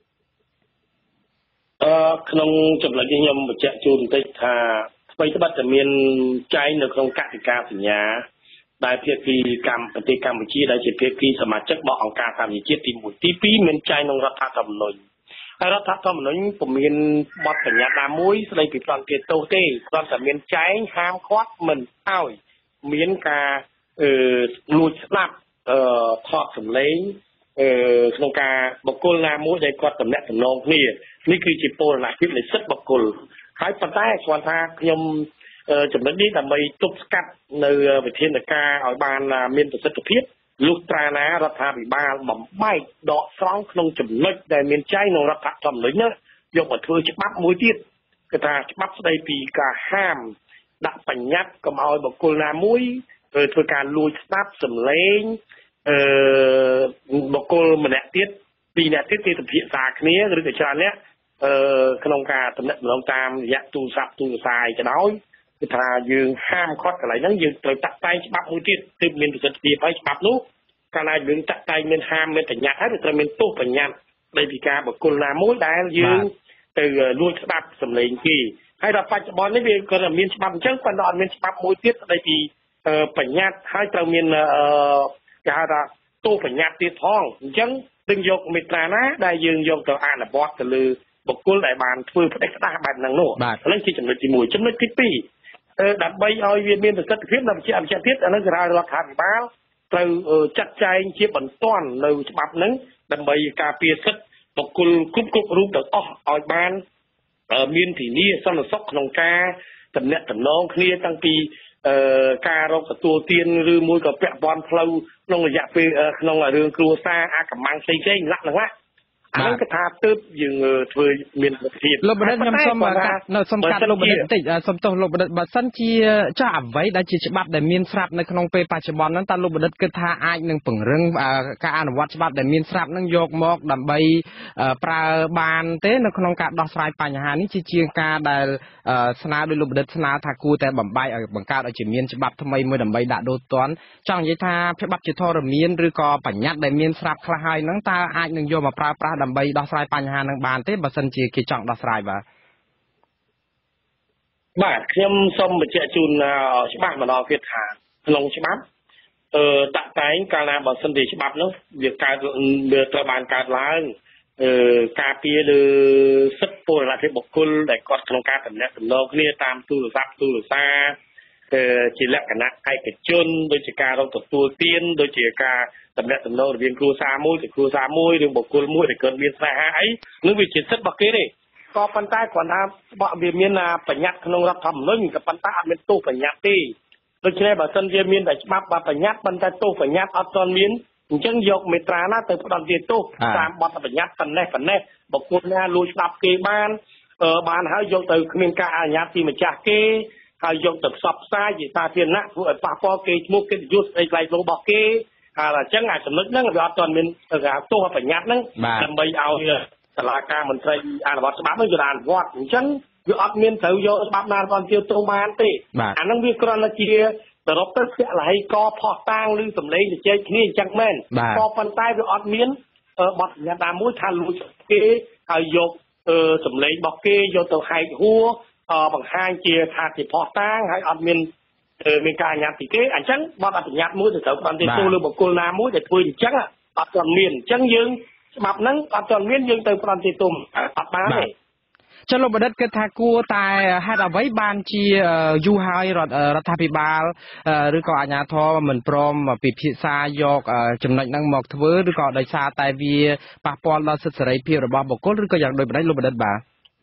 អឺក្នុងចំណុចនេះខ្ញុំបញ្ជាក់ជូនបន្តិចថាអ្វីត្បិតតែមានចែងនៅក្នុងកតិកាសញ្ញាដែលភាគីកម្ពុជាប្រទេសកម្ពុជាដែលជាភាគីសមាជិករបស់អង្គការសហប្រជាជាតិទីមួយទីពីរមានចែងក្នុងរដ្ឋធម្មនុញ្ញហើយរដ្ឋធម្មនុញ្ញពុំមានបទបញ្ញត្តិណាមួយស្ដីពីផ្ដន្ទាទោសទេគ្រាន់តែមានចែងហាមឃាត់មិនឲ្យមានការអឺលួចស្ដាប់អឺថតសម្លេងអឺក្នុងការបុគ្គលណាមួយដែលគាត់តំណាក់តំណងគ្នានេះគឺជាពលនភាពនៃសិទ្ធិបុគ្គលហើយប៉ុន្តែគ្រាន់ថាខ្ញុំចំណុចនេះដើម្បីទប់ស្កាត់នៅវិធានការឲ្យបានមានប្រសិទ្ធភាពលុះត្រាណារដ្ឋាភិបាលបំបែកដកស្រង់ក្នុងចំណុចដែលមានចែងក្នុងរដ្ឋធម្មនុញ្ញនោះយកមកធ្វើច្បាប់មួយទៀតគឺថាច្បាប់ស្ដីពីការហាមដាក់បញ្ញត្តិកុំឲ្យបុគ្គលណាមួយធ្វើការលួចស្ដាប់សម្លេងអឺបុគ្គលម្នាក់ទៀតពីរនាក់ទៀតគេពិភាក្សាគ្នាឬក៏ច្រើនអ្នកអឺក្នុងការតំណែងតាមរយៈទូរស័ព្ទទូរស័ព្ទក៏ដោយគឺថាយើងហាមឃាត់កន្លែងហ្នឹងយើងត្រូវតាក់តែងច្បាប់មួយទៀតទើបមានប្រសិទ្ធភាពហើយច្បាប់នោះកាលណាយើងតាក់តែងមានហាមមានបញ្ញត្តិហើយត្រូវមានទោសបញ្ញត្តិដោយពីការបុគ្គលណាមួយដែលយើងទៅលួចស្ដាប់សម្លេងគេហើយដល់បច្ចុប្បន្ននេះវាក៏មានច្បាប់អញ្ចឹងប៉ុន្តែអត់មានច្បាប់មួយទៀតស្ដីពីបញ្ញត្តិហើយត្រូវមានអឺគេហៅថាទោសបញ្ញត្តិទៀតផងអញ្ចឹងនឹងយកមេត្រាណាដែលយើងយកទៅអនុវត្តទៅលើបុគ្គលដែលបានធ្វើផ្ដេសផ្ដាសបែបហ្នឹងនោះហ្នឹងជាចំណុចទីមួយចំណុចទីពីរដើម្បីឲ្យវាមានប្រសិទ្ធភាពដល់ជាអភិជាទៀតអានឹងគឺរដ្ឋាភិបាលត្រូវចាត់ចែងជាបន្ទាន់នៅច្បាប់ហ្នឹងដើម្បីការពារសិទ្ធិបុគ្គលគ្រប់គ្រប់រូបទាំងអស់ឲ្យបានមានធានាសន្តិសុខក្នុងការតំណែងតំណងគ្នាតាំងពីការរកទទួលទានឬមួយក៏ពាក់ព័ន្ធផ្លូវក្នុងរយៈពេលក្នុងរឿងគ្រួសារអាកម្មាំងផ្សេងផ្សេងលក្ខណៈអានឹងគឺថាទើបយើងធ្វើមានប្រសិទ្ធភាពលោកបណ្ឌិតខ្ញុំសូមនៅសំខាន់លោកបណ្ឌិតបន្តិចសូមទោសលោកបណ្ឌិតបើសិនជាចាស់អ្វីដែលជាច្បាប់ដែលមានស្រាប់នៅក្នុងពេលបច្ចុប្បន្នហ្នឹងតើលោកបណ្ឌិតគិតថាអាចនឹងពង្រឹងការអនុវត្តច្បាប់ដែលមានស្រាប់ហ្នឹងយកមកដើម្បីប្រើបានទេនៅក្នុងការដោះស្រាយបញ្ហានេះជាជាងការដែលស្នើដោយលោកបណ្ឌិតស្នើថាគួរតែបំបែកឲ្យបង្កើតឲ្យជាមានច្បាប់ថ្មីមួយដើម្បីដាក់ដូរទណ្ឌចង់និយាយថាច្បាប់ជាធរមានឬក៏បញ្ញត្តិដែលមានស្រាប់ខ្លះហើយហ្នឹងតើអាចនឹងយកមកប្រើប្រាស់ដើម្បីដោះស្រាយបញ្ហានឹងបានទេបើសិនជាគេចង់ដោះស្រាយបាទបាទខ្ញុំសូមបញ្ជាក់ជូនច្បាស់ម្ដងទៀតថាក្នុងច្បាប់អឺតាក់តែងកាលណាបើសិនជាច្បាប់នោះវាកើតវាត្រូវបានកើតឡើងអឺការពារលើសិទ្ធិពលរដ្ឋបុគ្គលដែលគាត់ក្នុងការតំណែងតំណងគ្នាតាមទូរស័ព្ទទូរស័ព្ទជាលក្ខណៈឯកជនដូចជាការរកទទួលទានដូចជាការតំណែងតំណងរវាងគ្រួសារមួយទៅគ្រួសារមួយឬបុគ្គលមួយដែលគាត់មានស្នេហាអីនោះវាជាសិទ្ធិរបស់គេទេក៏ប៉ុន្តែគ្រាន់ថាវាមានបញ្ញត្តិក្នុងរដ្ឋធម្មនុញ្ញក៏ប៉ុន្តែអត់មានទោសបញ្ញត្តិទេដូច្នេះបើសិនជាមានតែច្បាប់បញ្ញត្តិប៉ុន្តែទោសបញ្ញត្តិអត់ទាន់មានអញ្ចឹងយកមេត្រាណាទៅផ្ដន្ទាទោសតាមបទបញ្ញត្តិប៉ុណ្ណេះប៉ុណ្ណេះបុគ្គលណាលួចស្ដាប់គេបានបានហើយយកទៅគ្មានការអនុញ្ញាតពីម្ចាស់គេហើយយកទៅផ្សព្វផ្សាយជាសាធារណៈធ្វើឲ្យប៉ះពាល់គេឈ្មោះកិត្តិយសស្ដីថ្លៃរបស់គេហើយអញ្ចឹងអាចំណុចហ្នឹងវាអត់ទាន់មានទោសបញ្ញត្តិហ្នឹងដើម្បីឲ្យសាលាការមន្ត្រីអនុវត្តច្បាប់ហ្នឹងវាអនុវត្តអញ្ចឹងវាអត់មានត្រូវយកច្បាប់ណាបានជាទោសបានទេអាហ្នឹងវាគ្រាន់តែជាសរុបទៅជាលហីកផោះតាងឬសម្លេងជជែកគ្នាអញ្ចឹងមែនក៏ប៉ុន្តែវាអត់មានបទបញ្ញត្តិណាមួយថាលួចគេហើយយកសម្លេងរបស់គេយកទៅហែកហួរបង្ហាញជាថាជាផោះតាងហើយអត់មានមានការអនុញ្ញាតពីគេអញ្ចឹងបទបញ្ញត្តិមួយទៅត្រូវបានទៅទូលើបុគ្គលណាមួយដែលធ្វើអញ្ចឹងអត់ទាន់មានអញ្ចឹងយើងច្បាប់ហ្នឹងអត់ទាន់មានយើងទៅប្រតិទិនអត់បានទេចលនាបដិទ្ធគិតថាគួរតែហេតុអ្វីបានជាយូរហើយរដ្ឋាភិបាលឬក៏អាជ្ញាធរមិនព្រមពិភាក្សាយកចំណុចហ្នឹងមកធ្វើឬក៏ដោយសារតែវាប៉ះពាល់ដល់សិទ្ធិសេរីភាពរបស់បុគ្គលឬក៏យ៉ាងដូចម្ដេចលោកបដិទ្ធបាទ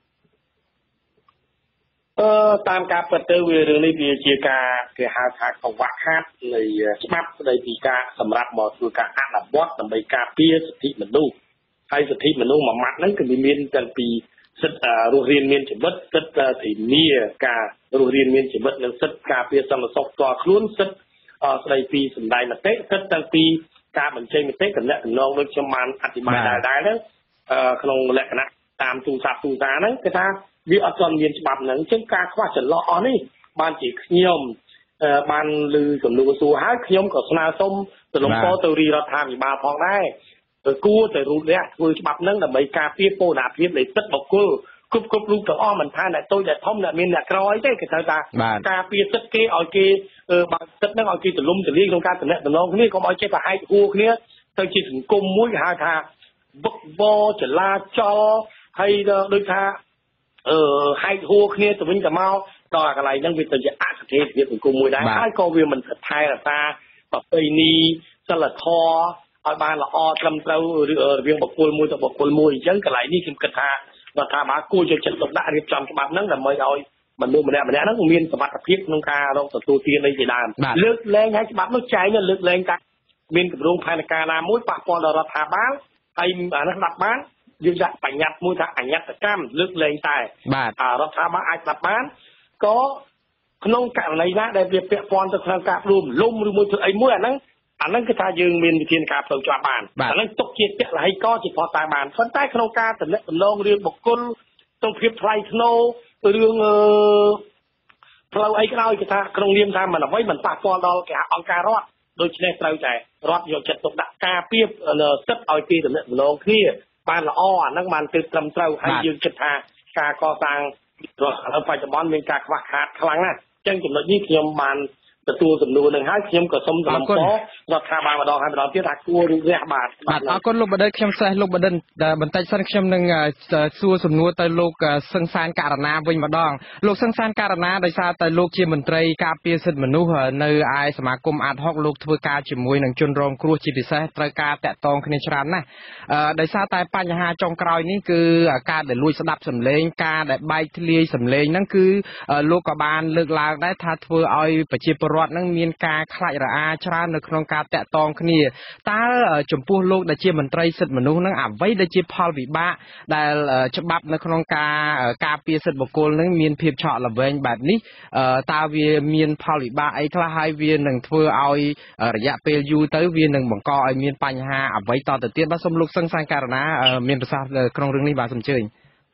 អឺតាមការពិតទៅវារឿងនេះវាជាការគេហៅថាកង្វះខាតនៃច្បាប់ស្ដីពីការសម្រាប់មកធ្វើការអនុវត្តដើម្បីការពារសិទ្ធិមនុស្សហើយសិទ្ធិមនុស្សមួយម៉ាត់ហ្នឹងគឺមានទាំងពីសិទ្ធិរស់រានមានជីវិតសិទ្ធិធានាការរស់រានមានជីវិតនិងសិទ្ធិការពារសន្តិសុខផ្ទាល់ខ្លួនសិទ្ធិស្ដីពីសម្ដែងមតិសិទ្ធិទាំងពីការបញ្ចេញមតិតំណែងតំណងដូចខ្ញុំបានអធិប្បាយដែរដែរហ្នឹងក្នុងលក្ខណៈតាមទូរស័ព្ទទូរសារហ្នឹងគេថាវាអត់ទាន់មានច្បាប់ហ្នឹងអញ្ចឹងការខ្វះចន្លោះអស់នេះបានជាខ្ញុំបានឮសំណួរសួរហើយខ្ញុំក៏ស្នើសុំទៅលោកពរទៅរាជរដ្ឋាភិបាលផងដែរគួរតែរូបនេះធ្វើច្បាប់ហ្នឹងដើម្បីការពារពូនភាពនៃសិទ្ធិបុគ្គលគ្រប់គ្រប់រូបទាំងអស់មិនថាអ្នកតូចអ្នកធំអ្នកមានអ្នកក្រអីទេគេត្រូវថាការពារសិទ្ធិគេឲ្យគេបើសិទ្ធិហ្នឹងឲ្យគេទលំទលាយក្នុងការតំណែងតំណងគ្នាកុំឲ្យចេះប្រហែកហួរគ្នាទៅជាសង្គមមួយគេហៅថាវឹកវរចលាចលហើយដូចថាអឺហែកហួរគ្នាទៅវិញទៅមកដល់កន្លែងហ្នឹងវាទៅជាអសន្តិភាពសង្គមមួយដែរហើយក៏វាមិនថែរក្សាប្រពៃណីសិលធម៌ឲ្យបានល្អត្រឹមត្រូវរវាងបុគ្គលមួយទៅបុគ្គលមួយអញ្ចឹងកន្លែងនេះខ្ញុំគិតថារដ្ឋាភិបាលគួរយកចិត្តទុកដាក់រៀបចំច្បាប់ហ្នឹងដើម្បីឲ្យមនុស្សម្នាក់ម្នាក់ហ្នឹងមានសមត្ថភាពក្នុងការរកទទួលទាននៃជាដើមលើកលែងឲ្យច្បាប់នោះចែងលើកលែងថាមានគម្រោងផែនការណាមួយប៉ះពាល់ដល់រដ្ឋាភិបាលហើយអានេះស្ដាប់បានយើងដាក់បញ្ញត្តិមួយថាអញ្ញត្តកម្មលើកលែងតែរដ្ឋាភិបាលអាចស្ដាប់បានក៏ក្នុងករណីណាដែលវាពាក់ព័ន្ធទៅក្នុងការរួមលំឬមួយធ្វើអីមួយអាហ្នឹងអាហ្នឹងគឺថាយើងមានវិធានការផ្លូវច្បាប់បានអាហ្នឹងទុកជាទលហិកជាផុសតាបានប៉ុន្តែក្នុងការតំណែងតំណងរឿងបុគ្គលក្នុងភាពថ្លៃថ្នូររឿងអឺផ្លូវអីក៏ដោយគឺថាក្នុងនាមថាមិនអ្វីមិនប៉ះពាល់ដល់គេអង្គការរដ្ឋដូច្នេះត្រូវតែរដ្ឋយកចិត្តទុកដាក់ការពារសិទ្ធិឲ្យគេតំណែងតំណងគ្នាបានល្អអាហ្នឹងបានទៅត្រឹមត្រូវហើយយើងគិតថាការកសាងរដ្ឋឥឡូវបច្ចុប្បន្នមានការខ្វះខាតខ្លាំងណាស់អញ្ចឹងចំណុចនេះខ្ញុំបានទទួលសំណួរនឹងហើយខ្ញុំក៏សូមសំណូមពររដ្ឋាភិបាលម្ដងហើយម្ដងទៀតថាគួររូបរះបាទបាទអរគុណលោកបដិទ្ធខ្ញុំសេះលោកបដិទ្ធបន្តិចសិនខ្ញុំនឹងសួរសំណួរទៅលោកសង្សានករណាវិញម្ដងលោកសង្សានករណាដោយសារតែលោកជាមន្ត្រីការពារសិទ្ធិមនុស្សនៅឯសមាគមអាតហុកលោកធ្វើការជាមួយនឹងជនរងគ្រោះជាពិសេសត្រូវការតាក់ទងគ្នាច្រើនណាស់ដោយសារតែបញ្ហាចុងក្រោយនេះគឺការដែលលួចស្ដាប់សម្លេងការដែលបែកធ្លាយសម្លេងហ្នឹងគឺលោកក៏បានលើកឡើងដែរថាធ្វើឲ្យប្រជាពលរដ្ឋនឹងមានការខ្លាចរអាច្រើននៅក្នុងការតាក់ទងគ្នាតើចំពោះលោកដែលជាមន្ត្រីសិទ្ធិមនុស្សនឹងអ្វីដែលជាផលវិបាកដែលច្បាប់នៅក្នុងការការពារសិទ្ធិបុគ្គលនឹងមានភាពឆក់ល្វែងបែបនេះតើវាមានផលវិបាកអីខ្លះហើយវានឹងធ្វើឲ្យរយៈពេលយូរទៅវានឹងបង្កឲ្យមានបញ្ហាអ្វីតទៅទៀតបាទសូមលោកសង្សានករណាមានប្រសាសន៍ក្នុងរឿងនេះបាទសូមអញ្ជើញ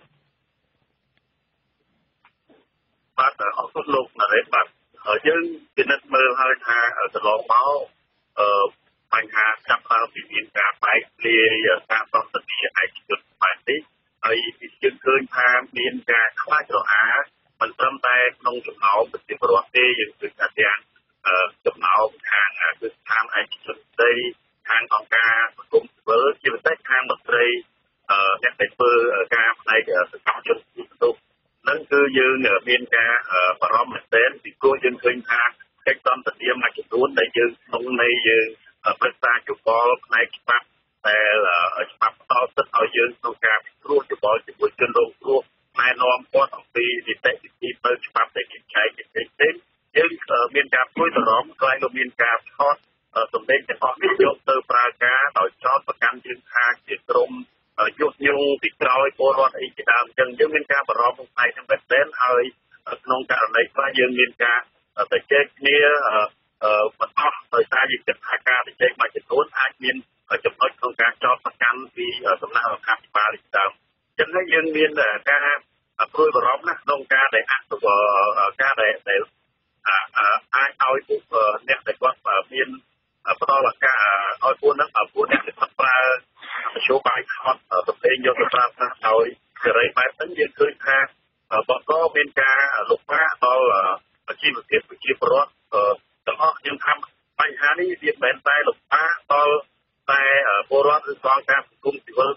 បាទអរគុណលោកណារ៉េតបាទយើងពិនិត្យមើលហើយថាកន្លងមកអឺបញ្ហាចាប់ផ្ដើមពីមានការបែកធ្លាយការប្រតិបត្តិឯកជនបែបនេះហើយយើងឃើញថាមានការខ្លាចរអាមិនត្រឹមតែក្នុងចំណោមប្រជាពលរដ្ឋទេយើងឃើញថាទាំងចំណោមខាងគឺស្ថានឯកជនផ្សេងខាងអង្គការសង្គមស៊ីវិលជាពិសេសខាងមន្ត្រីអ្នកដែលធ្វើការផ្នែកសកម្មជនមនុស្សនឹងគឺយើងមានការបារម្ភមែនទែនពីព្រោះយើងឃើញថាកិច្ចសន្ទនាមួយចំនួនដែលយើងក្នុងនៃយើងប្រឹក្សាយោបល់ផ្នែកច្បាប់ដែលច្បាប់ផ្ដល់សិទ្ធិឲ្យយើងក្នុងការពិគ្រោះយោបល់ជាមួយជនរងគ្រោះណែនាំគាត់អំពីនីតិវិធីទៅច្បាប់ដែលគេចែកផ្សេងៗយើងមានការព្រួយបារម្ភខ្លាចនឹងមានការថតសម្ដែងទាំងអស់នេះយកទៅប្រើការដោយចោទប្រកាន់យើងថាជាក្រុមយុទ្ធយងពីក្រោយពលរដ្ឋអីជាដើមអញ្ចឹងយើងមានការបារម្ភក្នុងផ្នែកហ្នឹងមែនទែនហើយក្នុងករណីខ្លះយើងមានការទៅជែកគ្នាបន្តដោយសារយើងគិតថាការទៅជែកមួយចំនួនអាចមានចំណុចក្នុងការចោទប្រកាន់ពីសំណាក់រដ្ឋាភិបាលជាដើមអញ្ចឹងហើយយើងមានការព្រួយបារម្ភណាស់ក្នុងការដែលអនុវត្តការដែលអាចឲ្យពួកអ្នកដែលគាត់មានផ្ដល់ឱកាសឲ្យពួកហ្នឹងពួកអ្នកដែលគាត់ប្រើមធ្យោបាយខុសប្រភេទយកទៅប្រើប្រាស់ដោយសេរីបែបហ្នឹងយើងឃើញថាបន្តមានការលុបបាក់ដល់ជីវភាពប្រជាពលរដ្ឋទាំងអស់ខ្ញុំថាបញ្ហានេះវាមិនមែនតែលុបបាក់ដល់តែពលរដ្ឋឬក៏ការសង្គមស៊ីវិល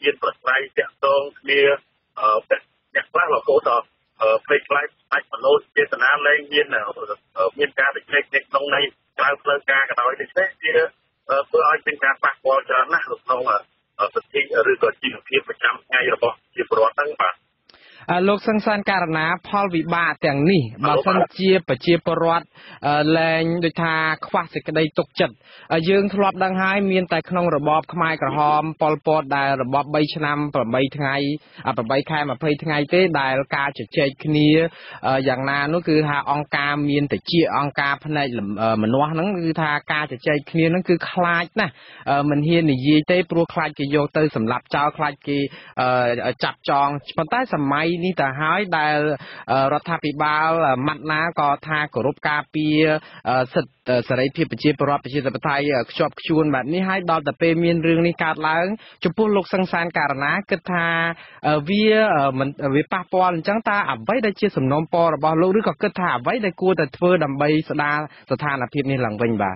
ៀនប្រស្រ័យតាក់ទងគ្នាអឺអ្នកខ្លះរហូតដល់ផ្លេចខ្លាចបាច់មនោចេតនាលែងមានមានការវិច្ឆេទក្នុងនៃក្រៅផ្លូវការក៏ដោយនេះទេវាធ្វើឲ្យមានការប៉ះពាល់ច្រើនណាស់ក្នុងសិទ្ធិឬក៏ជីវភាពប្រចាំថ្ងៃរបស់ប្រជាពលរដ្ឋហ្នឹងបាទលោកសង្សានករណាផលវិបាកទាំងនេះបើសិនជាប្រជាពលរដ្ឋលែងដូចថាខ្វះសេចក្តីទុកចិត្តយើងធ្លាប់ដឹងហើយមានតែក្នុងរបបខ្មែរក្រហមប៉ុលពតដែលរបប3ឆ្នាំ8ថ្ងៃ8ខែ20ថ្ងៃទេដែលការជជែកគ្នាយ៉ាងណានោះគឺថាអង្គការមានតិចអង្គការផ្នែកមនុស្សហ្នឹងគឺថាការជជែកគ្នាហ្នឹងគឺខ្លាចណាស់មិនហ៊ាននិយាយទេព្រោះខ្លាចគេយកទៅសម្លាប់ចោលខ្លាចគេចាប់ចងប៉ុន្តែសម័យនេះទៅហើយដែលរដ្ឋាភិបាលម៉ាត់ណាក៏ថាគោរពការពារសិទ្ធិសេរីភាពប្រជាពលរដ្ឋប្រជាធិបតេយ្យខ្ជាប់ខ្ជួនបែបនេះហើយដល់តែពេលមានរឿងនេះកើតឡើងចំពោះលោកសង្សានករណាគិតថាវាមិនវាប៉ះពាល់អញ្ចឹងតើអ្វីដែលជាសំណូមពររបស់លោកឬក៏គិតថាអ្វីដែលគួរតែធ្វើដើម្បីស្ដារស្ថានភាពនេះឡើងវិញបាទ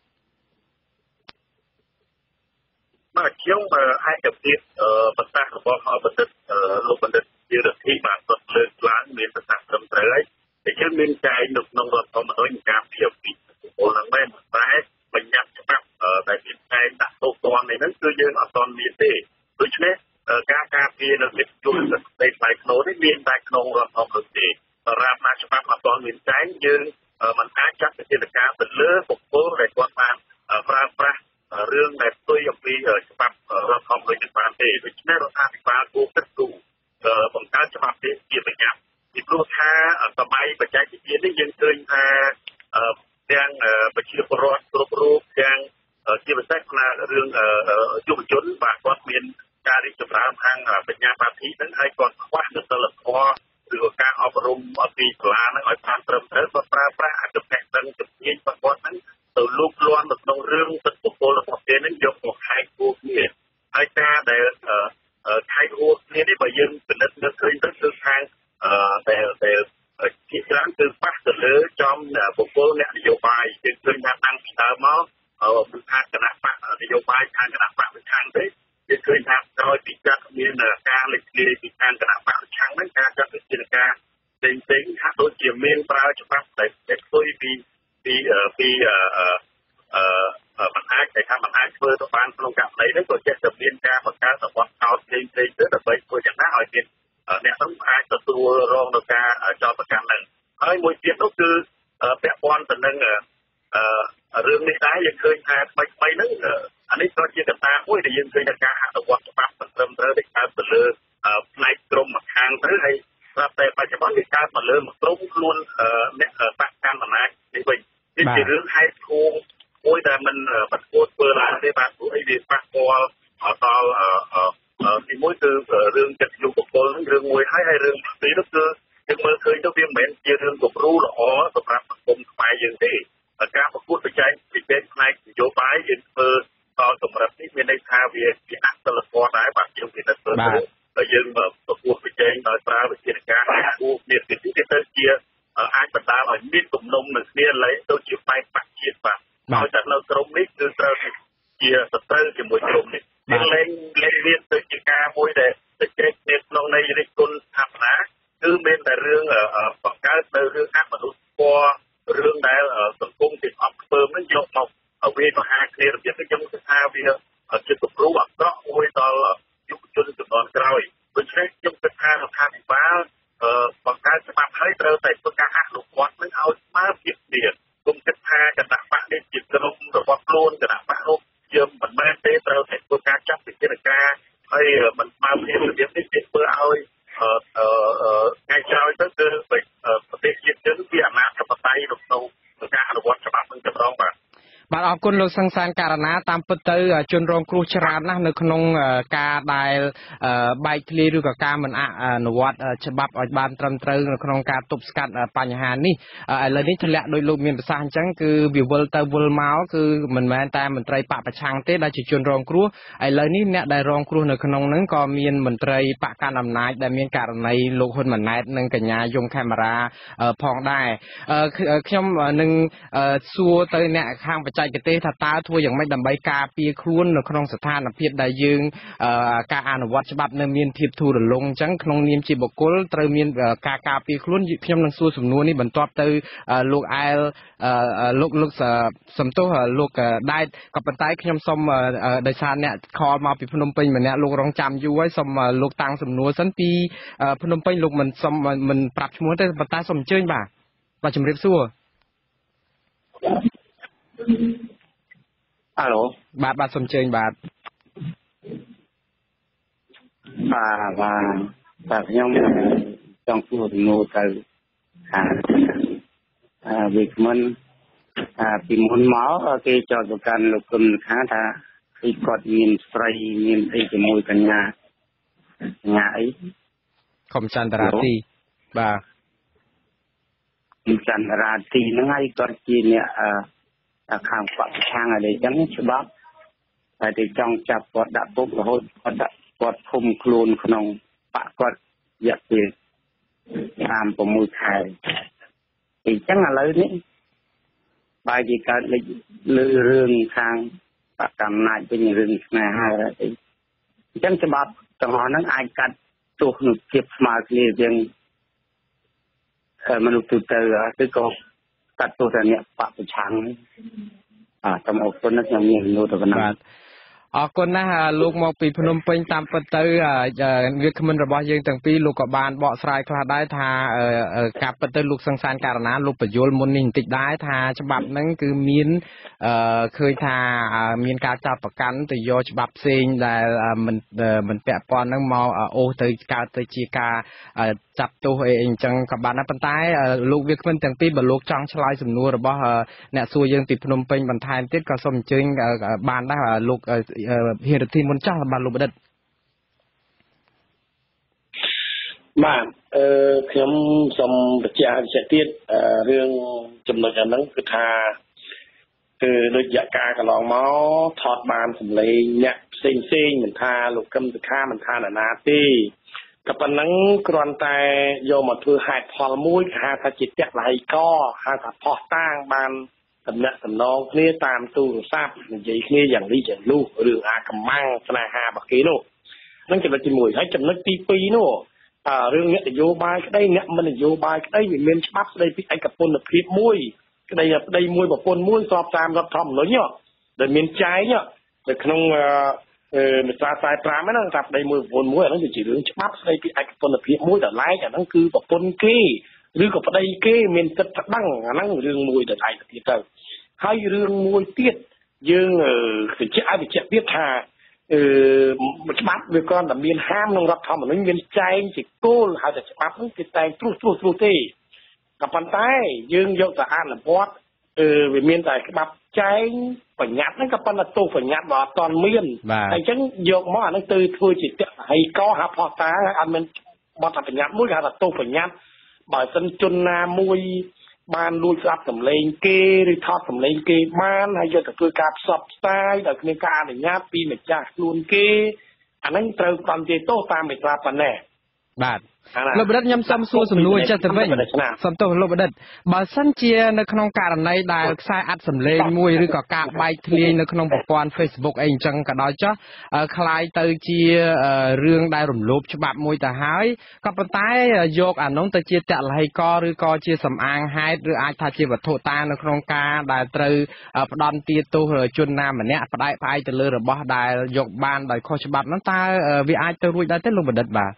បាទខ្ញុំឯកភាពប្រសាសន៍របស់បណ្ឌិតលោកបណ្ឌិតជារដ្ឋាភិបាលគាត់លើកឡើងមានប្រសាសន៍ត្រឹមត្រូវហើយតែយើងមានចែងនៅក្នុងរដ្ឋធម្មនុញ្ញការពីពីពលហ្នឹងមែនតែបញ្ញត្តិច្បាប់ដែលមានចែងដាក់ទោសទណ្ឌនេះហ្នឹងគឺយើងអត់ទាន់មានទេដូច្នេះការការពារនៅវិទ្យុសិទ្ធិផ្ទៃក្នុងនេះមានតែក្នុងរដ្ឋធម្មនុញ្ញទេសម្រាប់ណាច្បាប់អត់ទាន់មានចែងយើងមិនអាចចាត់វិធានការទៅលើបុគ្គលដែលគាត់បានប្រើប្រាស់រឿងដែលផ្ទុយអំពីច្បាប់រដ្ឋធម្មនុញ្ញបានទេដូច្នេះរដ្ឋាភិបាលគួរគិតគូរបង្កើតច្បាប់នេះជាបញ្ញត្តិពីព្រោះថាសម័យបច្ចេកវិទ្យានេះយើងឃើញថាទាំងប្រជាពលរដ្ឋគ្រប់រូបទាំងជាពិសេសផ្នែករឿងយុវជនបាទគាត់មានការរីកចម្រើនខាងបញ្ញាបត្រហ្នឹងហើយគាត់ខ្វះនូវសិលធម៌ឬក៏ការអប់រំពីសាលាហ្នឹងឲ្យបានត្រឹមត្រូវគាត់ប្រើប្រាស់អត្ថប្រយោជន៍ទាំងជំនាញរបស់គាត់ហ្នឹងទៅលូកលាន់នៅក្នុងរឿងសិទ្ធិបុគ្គលរបស់គេហ្នឹងយកមកខែកគួរគ្នាហើយការដែលខែកគួរគ្នានេះបើយើងពិនិត្យមើលឃើញទៅគឺខាងតែតែជាច្រើនគឺប៉ះទៅលើចំបុគ្គលអ្នកនយោបាយយើងឃើញថាតាំងពីដើមមកមិនថាគណៈបកនយោបាយខាងគណៈបកប្រឆាំងទេយើងឃើញថាក្រោយពីចាត់មានការលេចធ្លាយពីខាងគណៈបកប្រឆាំងហ្នឹងការចាត់វិធានការផ្សេងផ្សេងហាក់ដូចជាមានប្រើច្បាប់ដែលផ្ទុយពីពីពីអឺអឺមិនអាចតែថាមិនអាចធ្វើទៅបានក្នុងករណីនេះក៏ចេះតែមានការបង្កើតរបបកោតផ្សេងផ្សេងទៅដើម្បីធ្វើយ៉ាងណាឲ្យមានអ្នកនឹងអាចទទួលរងនឹងការចោទប្រកាន់ហ្នឹងហើយមួយទៀតនោះគឺពាក់ព័ន្ធទៅនឹងរឿងនេះដែរយើងឃើញថាថ្មីថ្មីហ្នឹងអានេះក៏ជាកត្តាមួយដែលយើងឃើញថាការអនុវត្តច្បាប់មិនត្រឹមត្រូវដែលកើតទៅលើផ្នែកក្រមម្ខាងទៅហើយស្រាប់តែបច្ចុប្បន្នវាកើតមកលើមួយក្រុមខ្លួនអ្នកបកកាន់អំណាចនេះវិញនេះជារឿងហេតុធំមួយដែលមិនបាត់គួរធ្វើឡើងទេបាទព្រោះអីវាប៉ះពាល់ដល់ទីមួយគឺរឿងចិត្តយុវបុគ្គលរឿងមួយហើយហើយរឿងទីនោះគឺយើងមើលឃើញទៅវាមិនមែនជារឿងគំរូល្អសម្រាប់សង្គមខ្មែរយើងទេការប្រកួតប្រជែងពីពេកផ្នែកនយោបាយយើងធ្វើដល់កម្រិតនេះមានន័យថាវាជាអសិលធម៌ដែរបាទយើងពិនិត្យមើលទៅយើងប្រកួតប្រជែងដោយប្រើវិធានការគួរគ្នាទីនេះទៅជាអាចបណ្ដាលឲ្យមានគំនុំនឹងគ្នាឡើយទៅជាបែកបាក់ជាតិបាទហើយតែនៅក្រមនេះគឺត្រូវជាសត្រូវជាមួយក្រមនេះយើងលែងលែងមានទៅជាការមួយដែលទៅជ្រែកគ្នាក្នុងនៃរិទ្ធគុណស្ថាបនាគឺមានតែរឿងបង្កើតនៅរឿងអមនុស្សធម៌រឿងដែលសង្គមទាំងអស់ធ្វើនឹងយកមកវាមហាគ្នារបៀបនេះខ្ញុំគិតថាវាជាគំរូអាក្រក់មួយដល់យុវជនជំនាន់ក្រោយដូច្នេះខ្ញុំគិតថារដ្ឋាភិបាលបង្កើតច្បាប់ឲ្យត្រូវតែធ្វើការអនុវត្តនឹងឲ្យស្មើភាពគ្នាគុំគិតថាគណៈបកនេះជាក្រុមរបស់ខ្លួនគណៈបកនោះយើងមិនមែនទេត្រូវតែធ្វើការចាត់វិធានការហើយមិនស្មើភាពរបៀបនេះវាធ្វើឲ្យថ្ងៃក្រោយទៅគឺប្រទេសជាតិយើងវាអាណាធិបតេយ្យក្នុងការអនុវត្តច្បាប់នឹងចម្រងបាទបាទអរគុណលោកសង្សានករណាតាមពិតទៅជនរងគ្រោះច្រើនណាស់នៅក្នុងការដែលបែកធ្លាយឬក៏ការមិនអនុវត្តច្បាប់ឲ្យបានត្រឹមត្រូវនៅក្នុងការទប់ស្កាត់បញ្ហានេះឥឡូវនេះធ្លាក់ដោយលោកមានប្រសាសន៍អញ្ចឹងគឺវាវិលទៅវិលមកគឺមិនមែនតែមន្ត្រីបកប្រឆាំងទេដែលជាជនរងគ្រោះឥឡូវនេះអ្នកដែលរងគ្រោះនៅក្នុងហ្នឹងក៏មានមន្ត្រីបកកាន់អំណាចដែលមានករណីលោកហ៊ុនម៉ាណែតនិងកញ្ញាយមខេមរាផងដែរខ្ញុំនឹងសួរទៅអ្នកខាងបច្ចេកកទេសថាតើធ្វើយ៉ាងម៉េចដើម្បីការពារខ្លួននៅក្នុងស្ថានភាពដែលយើងការអនុវត្តច្បាប់នៅមានភាពធូររលុងអញ្ចឹងក្នុងនាមជាបុគ្គលត្រូវមានការការពារខ្លួនខ្ញុំនឹងសួរសំណួរនេះបន្ទាប់ទៅលោកអែលលោកលោកសំទោសលោកដែតក៏ប៉ុន្តែខ្ញុំសូមដោយសារអ្នកខលមកពីភ្នំពេញម្នាក់លោករងចាំយូរហើយសូមលោកតាំងសំណួរសិនពីភ្នំពេញលោកមិនសូមមិនប្រាប់ឈ្មោះទេប៉ុន្តែសូមអញ្ជើញបាទបាទជំរាបសួរអាឡូបាទបាទសូមអញ្ជើញបាទបាទបាទបាទខ្ញុំចង់សួរសំណួរទៅអាអឺវិក្មិនអាពីមុនមកគេចោទប្រកាន់លោកគុណខាថាពីគាត់មានស្រីមានអីជាមួយកញ្ញាកញ្ញាអីខំចន្ទរាទីបាទចន្ទរាទីហ្នឹងហើយគាត់ជាអ្នកអឺខាងបកប្រឆាំងអីចឹងច្បាប់តែគេចង់ចាប់គាត់ដាក់ពុករហូតគាត់ដាក់គាត់ឃុំខ្លួនក្នុងបកគាត់រយៈពេលห้าถึงหกខែអញ្ចឹងឥឡូវនេះបើជាកើតលេចលើរឿងខាងបកកំណាចវិញរឿងស្នេហាអីអញ្ចឹងច្បាប់ទាំងអស់ហ្នឹងអាចកាត់ទោសនឹងភាពស្មើគ្នាជាងមនុស្សទូទៅឬក៏កាត់ទោសតែអ្នកបកប្រឆាំងអត់តាមអរគុណណាស់ខ្ញុំមាននូវទៅកណ្ដាលអរគុណណាស់លោកមកពីភ្នំពេញតាមពិតទៅវាគ្មិនរបស់យើងទាំងពីរលោកក៏បានបកស្រាយខ្លះដែរថាការពិតទៅលោកសង្សានករណាលោកបញ្យលមុននេះបន្តិចដែរថាច្បាប់ហ្នឹងគឺមានឃើញថាមានការចាប់ប្រកាន់ទៅយកច្បាប់ផ្សេងដែលមិនមិនពាក់ព័ន្ធហ្នឹងមកអូសទៅកើតទៅជាការចាប់ទោសអីអញ្ចឹងក៏បានដែរប៉ុន្តែលោកវាគ្មិនទាំងពីរបើលោកចង់ឆ្លើយសំណួររបស់អ្នកសួរយើងពីភ្នំពេញបន្ថែមទៀតក៏សូមអញ្ជើញបានដែរលោកហេតុទីមុនចាស់បានលោកបដិទ្ធបាទអឺខ្ញុំសូមបញ្ជាក់វិជាទៀតរឿងចំណុចអាហ្នឹងគឺថាគឺដូចយកាកន្លងមកថតបានសម្លេងអ្នកផ្សេងផ្សេងមិនថាលោកកឹមសុខាមិនថាណាទេក៏ប៉ុណ្ណឹងគ្រាន់តែយកមកធ្វើហេតុផលមួយគេហៅថាជាតលហិកហៅថាផោះតាងបានតំណាក់តំណងគ្នាតាមទូរស័ព្ទនិយាយគ្នាយ៉ាងនេះយ៉ាងនោះរឿងអាកំមាំងស្នេហារបស់គេនោះនឹងចំណុចទីមួយហើយចំណុចទីពីរនោះអឺរឿងអ្នកនយោបាយក្តីអ្នកមិននយោបាយក្តីវាមានច្បាប់ស្តីពីឯកពន្ធភាពមួយក្តីប្តីមួយប្រពន្ធមួយស្របតាមរដ្ឋធម្មនុញ្ញដែលមានចែងនៅក្នុងអឺមាត្រាខ្សែប្រាំហ្នឹងថាប្តីមួយប្រពន្ធមួយអាហ្នឹងគឺជារឿងច្បាប់ស្តីពីឯកពន្ធភាពមួយដល់ឡែកអាហ្នឹងគឺប្រពន្ធគេឬក៏ប្តីគេមានសិទ្ធិប្តឹងអាហ្នឹងរឿងមួយដល់ឯទៅទៀតទៅហើយរឿងមួយទៀតយើងបញ្ជាក់ឲ្យបញ្ជាក់ទៀតថាអឺច្បាប់វាគ្រាន់តែមានហាមក្នុងរដ្ឋធម្មនុញ្ញមានចែងជាគោលហើយតែច្បាប់ហ្នឹងគេតែងត្រួសត្រាសត្រួសទេក៏ប៉ុន្តែយើងយកទៅអនុវត្តអឺវាមានតែច្បាប់ចែងបញ្ញត្តិហ្នឹងក៏ប៉ុន្តែទោសបញ្ញត្តិបើអត់ទាន់មានអញ្ចឹងយកមកអាហ្នឹងទៅធ្វើជាតហិកហាផោះតាអត់មានបទបញ្ញត្តិមួយគេហៅថាទោសបញ្ញត្តិបើសិនជនណាមួយបានលួចស្ដាប់សម្លេងគេឬថតសម្លេងគេបានហើយយកទៅធ្វើការផ្សព្វផ្សាយដោយគ្មានការអនុញ្ញាតពីម្ចាស់ខ្លួនគេអាហ្នឹងត្រូវបានជាទោសតាមមាត្រាប៉ុណ្ណេះបាទលោកបដិទ្ធខ្ញុំសូមសួរសំណួរចិត្តទៅវិញសូមទោសលោកបដិទ្ធបើសិនជានៅក្នុងករណីដែលខ្សែអាត់សម្លេងមួយឬក៏ការបែកធ្លាយនៅក្នុងប្រព័ន្ធ Facebook អីអញ្ចឹងក៏ដោយចុះคล้ายទៅជារឿងដែលរំលោភច្បាប់មួយទៅហើយក៏ប៉ុន្តែយកអានោះទៅជាតលហិកឬក៏ជាសំអាងហេតុឬអាចថាជាវត្ថុតាងនៅក្នុងការដែលត្រូវផ្ដន់ទាទោសជនណាម្នាក់ផ្ដាច់ផ្អែកទៅលើរបស់ដែលយកបានដោយខុសច្បាប់នោះតើវាអាចទៅរួចដែរទេលោកបដិទ្ធបាទ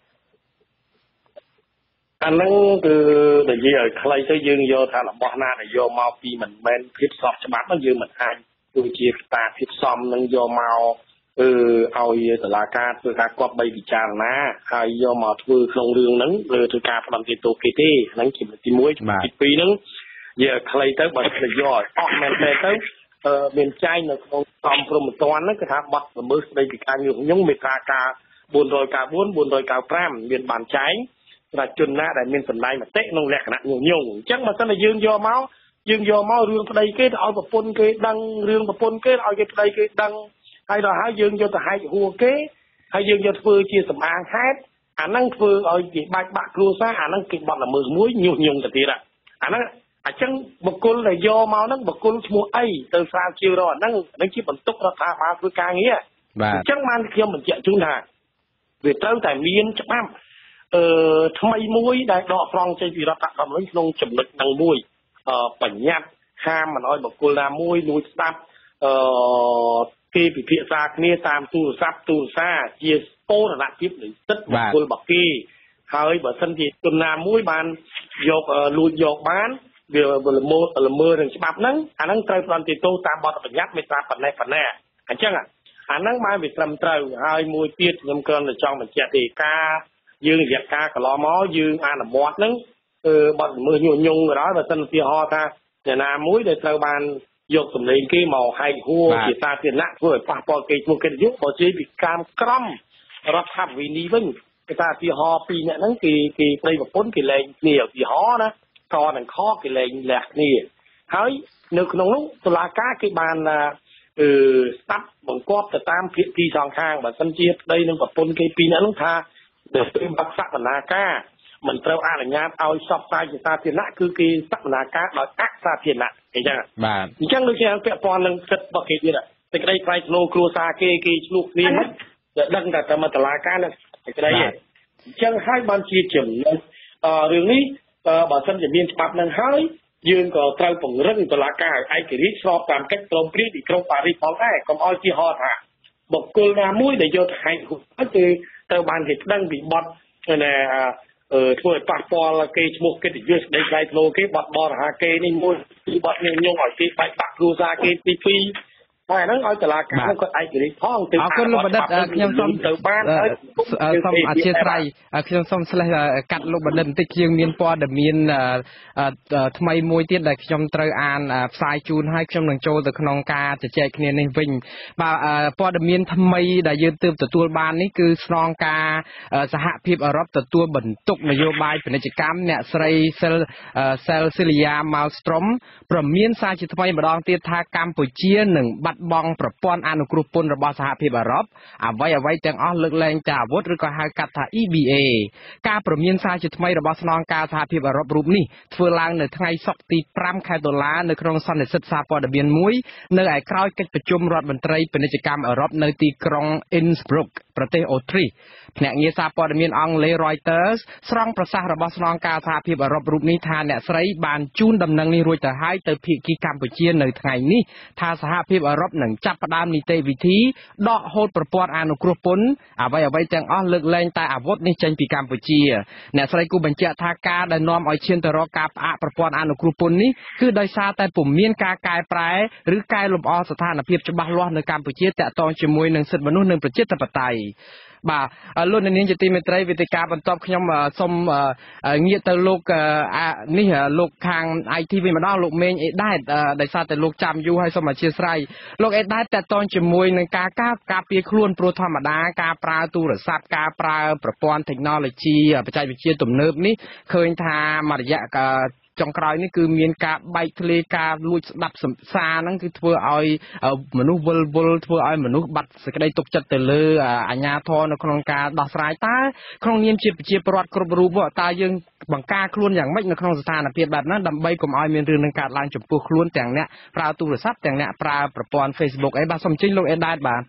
អាហ្នឹងគឺនិយាយឲ្យខ្លីទៅយើងយកថារបស់ណាដែលយកមកពីមិនមែនភាពស្របច្បាប់ហ្នឹងយើងមិនអាចគឺជាកត្តាភាពសមនឹងយកមកអឺឲ្យតុលាការធ្វើការគប្បីពិចារណាហើយយកមកធ្វើក្នុងរឿងហ្នឹងលើធ្វើការផ្ដន់ទាទោសគេទេហ្នឹងជាទីមួយទីពីរហ្នឹងនិយាយឲ្យខ្លីទៅបើយកឲ្យអស់មែនទេទៅអឺមានចែងនៅក្នុងក្រមព្រហ្មទណ្ឌហ្នឹងគឺថាបទល្មើសស្ដីពីការញុះញង់មេត្រាការបួនរយការបួន បួនរយកាបប្រាំមានបានចែងថាជនណាដែលមានសម្ដែងមតិក្នុងលក្ខណៈញុះញង់អញ្ចឹងបើសិនតែយើងយកមកយើងយកមករឿងប្តីគេទៅឲ្យប្រពន្ធគេដឹងរឿងប្រពន្ធគេឲ្យគេប្តីគេដឹងហើយដល់ហើយយើងយកទៅហែកហួរគេហើយយើងយកធ្វើជាសម្អាងហេតុអាហ្នឹងធ្វើឲ្យគេបាច់បាក់គ្រួសារអាហ្នឹងគេបត់ល្មើសមួយញុះញង់ទៅទៀតអាហ្នឹងអញ្ចឹងបុគ្គលដែលយកមកហ្នឹងបុគ្គលឈ្មោះអីទៅស្រាវជ្រាវរកអាហ្នឹងហ្នឹងជាបន្ទុករដ្ឋាភិបាលធ្វើការងារអញ្ចឹងបានខ្ញុំបញ្ជាក់ជូនថាវាត្រូវតែមានច្បាប់អឺថ្មីមួយដែលដកស្រង់ចេញពីរដ្ឋធម្មនុញ្ញក្នុងចំណុចហ្នឹងមួយអឺបញ្ញត្តិហាមមិនអោយបុគ្គលណាមួយលួចស្ដាប់អឺគេពិភាក្សាគ្នាតាមទូរស័ព្ទទូរសារជាស្ពរណភាពនៃសិទ្ធិបុគ្គលរបស់គេហើយបើសិនជាជនណាមួយបានយកលួចយកបានវាល្មើសល្មើសនឹងច្បាប់ហ្នឹងអាហ្នឹងត្រូវផ្ដន្ទាទោសតាមបទបញ្ញត្តិមេត្រាប៉ុណ្ណេះប៉ុណ្ណាអញ្ចឹងអាហ្នឹងបានវាត្រឹមត្រូវហើយមួយទៀតខ្ញុំគ្រាន់តែចង់បញ្ជាក់ទេការយើងរយៈកាលកន្លងមកយើងអនុវត្តហ្នឹងគឺបទល្មើសញុះញង់ក៏ដោយបើសិនឧទាហរណ៍ថាអ្នកណាមួយដែលត្រូវបានយកសម្លេងគេមកហែកហួរជាសាធារណៈធ្វើឲ្យប៉ះពាល់គេឈ្មោះកិត្តិយសបើជាពីការក្រមរដ្ឋាភិបាលនេះវិញគេថាឧទាហរណ៍ពីរអ្នកហ្នឹងគេគេប្តីប្រពន្ធគេលែងគ្នាឧទាហរណ៍ណាកនិងខគេលែងលះគ្នាហើយនៅក្នុងនោះតុលាការគេបានអឺស្ដាប់បង្គាប់ទៅតាមភាគីសងខាងបើសិនជាប្តីនិងប្រពន្ធគេពីរនាក់នោះថាដែលពេលបាត់សវនាការមិនត្រូវអនុញ្ញាតឲ្យសពផ្សាយជាសាធារណៈគឺគេសវនាការដោយអសាធារណៈអញ្ចឹងបាទអញ្ចឹងដូចជាពាក់ព័ន្ធនឹងសិទ្ធិរបស់គេទៀតសេចក្តីថ្លៃថ្នូរគ្រួសារគេគេឆ្លោះគ្នាមិនដឹងតែទៅមកតុលាការនឹងសេចក្តីអញ្ចឹងហើយបានជាចំណុចអឺរឿងនេះបើសិនជាមានច្បាប់នឹងហើយយើងក៏ត្រូវពង្រឹងតុលាការឲ្យឯករាជ្យស្របតាមកិច្ចព្រមព្រៀងទីក្រុងប៉ារីសផងដែរកុំឲ្យជាហោថាបុគ្គលណាមួយដែលយកទៅហែកហួរគឺត្រូវបានគេប្តឹងពីបទណាអឺធ្វើឲ្យប៉ះពាល់គេឈ្មោះកិត្តិយសស្ដីថ្លៃថ្នូរគេបាត់បរិហាគេនេះមួយពីបទញុះញង់ឲ្យគេបែកបាក់គ្រួសារគេទីពីរហើយហ្នឹងឲ្យតុលាការគាត់ឯករាជ្យផងទៅអរគុណលោកបណ្ឌិតខ្ញុំសូមទៅបានហើយសូមអធិស្ឋានខ្ញុំសូមស្លេះកាត់លោកបណ្ឌិតបន្តិចយើងមានព័ត៌មានថ្មីមួយទៀតដែលខ្ញុំត្រូវអានផ្សាយជូនហើយខ្ញុំនឹងចូលទៅក្នុងការជជែកគ្នានេះវិញបាទព័ត៌មានថ្មីដែលយើងទើបទទួលបាននេះគឺស្នងការសហភាពអឺរ៉ុបទទួលបន្ទុកនយោបាយពាណិជ្ជកម្មអ្នកស្រីសិលសិលស៊ីលីយ៉ាម៉ាល់ស្ទ្រុំព្រមានសារជាថ្មីម្ដងទៀតថាកម្ពុជានឹងបាត់បង់ប្រព័ន្ធអនុគ្រោះពន្ធរបស់សហភាពអឺរ៉ុបអ្វីអ្វីទាំងអស់លើកលែងតែអាវុធឬក៏ហៅកាត់ថា E B A ការព្រមានសារជាថ្មីរបស់ស្នងការសហភាពអឺរ៉ុបរូបនេះធ្វើឡើងនៅថ្ងៃសុក្រទីប្រាំខែតុលានៅក្នុងសន្និសីទសារព័ត៌មានមួយនៅឯក្រោយកិច្ចប្រជុំរដ្ឋមន្ត្រីពាណិជ្ជកម្មអឺរ៉ុបនៅទីក្រុង Innsbruck ប្រទេសអូទ្រីសភ្នាក់ងារសារព័ត៌មានអង់គ្លេស Reuters ស្រង់ប្រសាសន៍របស់ស្នងការសហភាពអឺរ៉ុបរូបនេះថាអ្នកស្រីបានជូនដំណឹងនេះរួចទៅហើយទៅភាគីកម្ពុជានៅថ្ងៃនេះថាសហភាពអឺរ៉ុបនឹងចាប់ផ្ដើមនីតិវិធីដកហូតប្រព័ន្ធអនុគ្រោះពន្ធអ្វីអ្វីទាំងអស់លើកលែងតែអាវុធនេះចេញពីកម្ពុជាអ្នកស្រីគូបញ្ជាក់ថាការដែលនាំឲ្យឈានទៅរកការផ្អាកប្រព័ន្ធអនុគ្រោះពន្ធនេះគឺដោយសារតែពុំមានការកែប្រែឬកែលម្អស្ថានភាពច្បាស់លាស់នៅកម្ពុជាតាក់ទងជាមួយនឹងសិទ្ធិមនុស្សនិងប្រជាធិបតេយ្យបាទលោកនាងជាទីមេត្រីវេទិកាបន្ទាប់ខ្ញុំសូមងាកទៅលោកនេះលោកខាង I T វិញម្ដងលោកមេងអេដែតដោយសារតែលោកចាំយូរហើយសូមអធិស្ឋានលោកអេដែតតាក់ទងជាមួយនឹងការការការពារខ្លួនព្រោះធម្មតាការប្រើទូរស័ព្ទការប្រើប្រព័ន្ធ technology បច្ចេកវិទ្យាទំនើបនេះឃើញថាមួយរយៈចុងក្រោយនេះគឺមានការបែកធ្លាយការលួចស្ដាប់សារហ្នឹងគឺធ្វើឲ្យមនុស្សវិលវល់ធ្វើឲ្យមនុស្សបាត់សេចក្តីទុកចិត្តទៅលើអាជ្ញាធរនៅក្នុងការដោះស្រាយតើក្នុងនាមជាប្រជាពលរដ្ឋគ្រប់រូបតើយើងបង្ការខ្លួនយ៉ាងម៉េចនៅក្នុងស្ថានភាពបែបហ្នឹងដើម្បីកុំឲ្យមានរឿងនឹងកើតឡើងចំពោះខ្លួនទាំងអ្នកប្រើទូរស័ព្ទទាំងអ្នកប្រើប្រព័ន្ធ Facebook អីបាទសូមជិញលោកអេដែតបាទ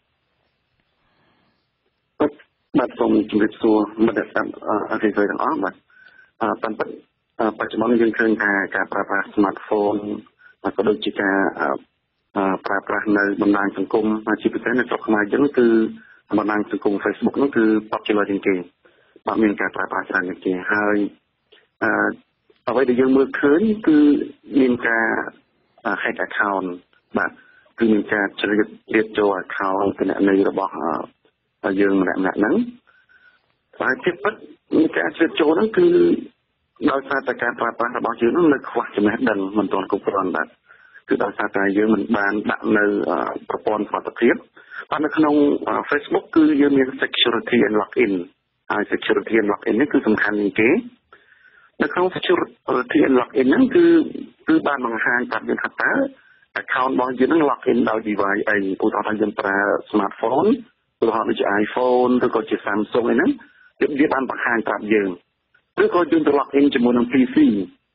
បាទសូមជម្រាបសួរមិត្តស្ដាប់អរគុណទាំងអស់បាទតាមពិតបច្ចុប្បន្នយើងឃើញថាការប្រើប្រាស់ smartphone ក៏ដូចជាការប្រើប្រាស់នៅបណ្ដាញសង្គមជាពិសេសនៅស្រុកខ្មែរយើងគឺបណ្ដាញសង្គម Facebook នោះគឺ popular ជាងគេបាទមានការប្រើប្រាស់ច្រើនជាងគេហើយអ្វីដែលយើងមើលឃើញគឺមានការ hack account បាទគឺមានការជ្រៀតជ្រៀតចូល account គណនីរបស់យើងម្នាក់ម្នាក់ហ្នឹងហើយជាពិតមានការជ្រៀតចូលហ្នឹងគឺដោយសារតែការប្រើប្រាស់របស់យើងនោះនៅខ្វះចំណេះដឹងមិនទាន់គ្រប់គ្រាន់បាទគឺដោយសារតែយើងមិនបានដាក់នៅប្រព័ន្ធសុវត្ថិភាពបាទនៅក្នុង Facebook គឺយើងមាន security and login ហើយ security and login នេះគឺសំខាន់ជាងគេនៅក្នុង security and login ហ្នឹងគឺគឺបានបង្ហាញប្រាប់យើងថាតើ account របស់យើងហ្នឹង login ដោយ device អីឧទាហរណ៍ថាយើងប្រើ smartphone ឧទាហរណ៍ដូចជា iPhone ឬក៏ជា Samsung អីហ្នឹងវាបានបង្ហាញប្រាប់យើងឬក៏យើងទៅ login ជាមួយនឹង P C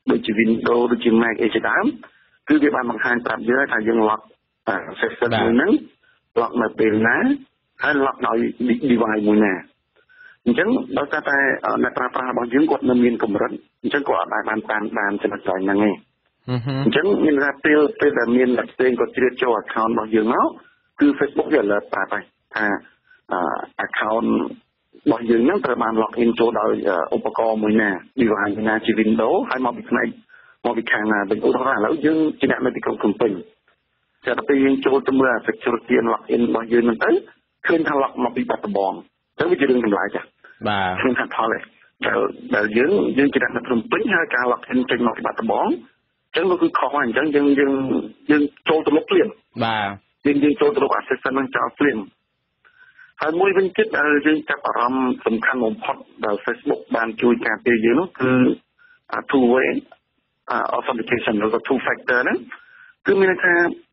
ដូចជា Windows ដូចជា Mac អីជាដើមគឺវាបានបង្ហាញប្រាប់យើងថាយើង lock session មួយហ្នឹង lock នៅពេលណាហើយ lock ដោយ device មួយណាអញ្ចឹងដោយសារតែអ្នកប្រើប្រាស់របស់យើងគាត់នៅមានកម្រិតអញ្ចឹងគាត់អាចបានតាមបានចំណុចហ្នឹងឯងអញ្ចឹងមានថាពេលពេលដែលមានអ្នកផ្សេងគាត់ជ្រៀតចូល account របស់យើងមកគឺ Facebook វា alert ប្រាប់ហើយថា account របស់យើងហ្នឹងត្រូវបាន log in ចូលដោយឧបករណ៍មួយណា device មួយណាជា Windows ហើយមកពីផ្នែកមកពីខាងណាវិញឧទាហរណ៍ឥឡូវយើងជាអ្នកនៅទីក្រុងភ្នំពេញតែដល់ពេលយើងចូលទៅមើល security log in របស់យើងហ្នឹងទៅឃើញថា log មកពីបាត់ដំបងអញ្ចឹងវាជារឿងចម្លែកចា៎បាទខ្ញុំថាផលទេដែលដែលយើងយើងជាអ្នកនៅភ្នំពេញហើយការ log in ចេញមកពីបាត់ដំបងអញ្ចឹងវាគឺខុសហើយអញ្ចឹងយើងយើងយើងចូលទៅលុបភ្លាមបាទយើងយើងចូលទៅលុប access ហ្នឹងចោលភ្លាមហើយមួយវិញទៀតដែលយើងចាប់អារម្មណ៍សំខាន់បំផុតដែល Facebook បានជួយការពារយើងនោះគឺ two way authentication ឬក៏ two factor ហ្នឹងគឺមានន័យថា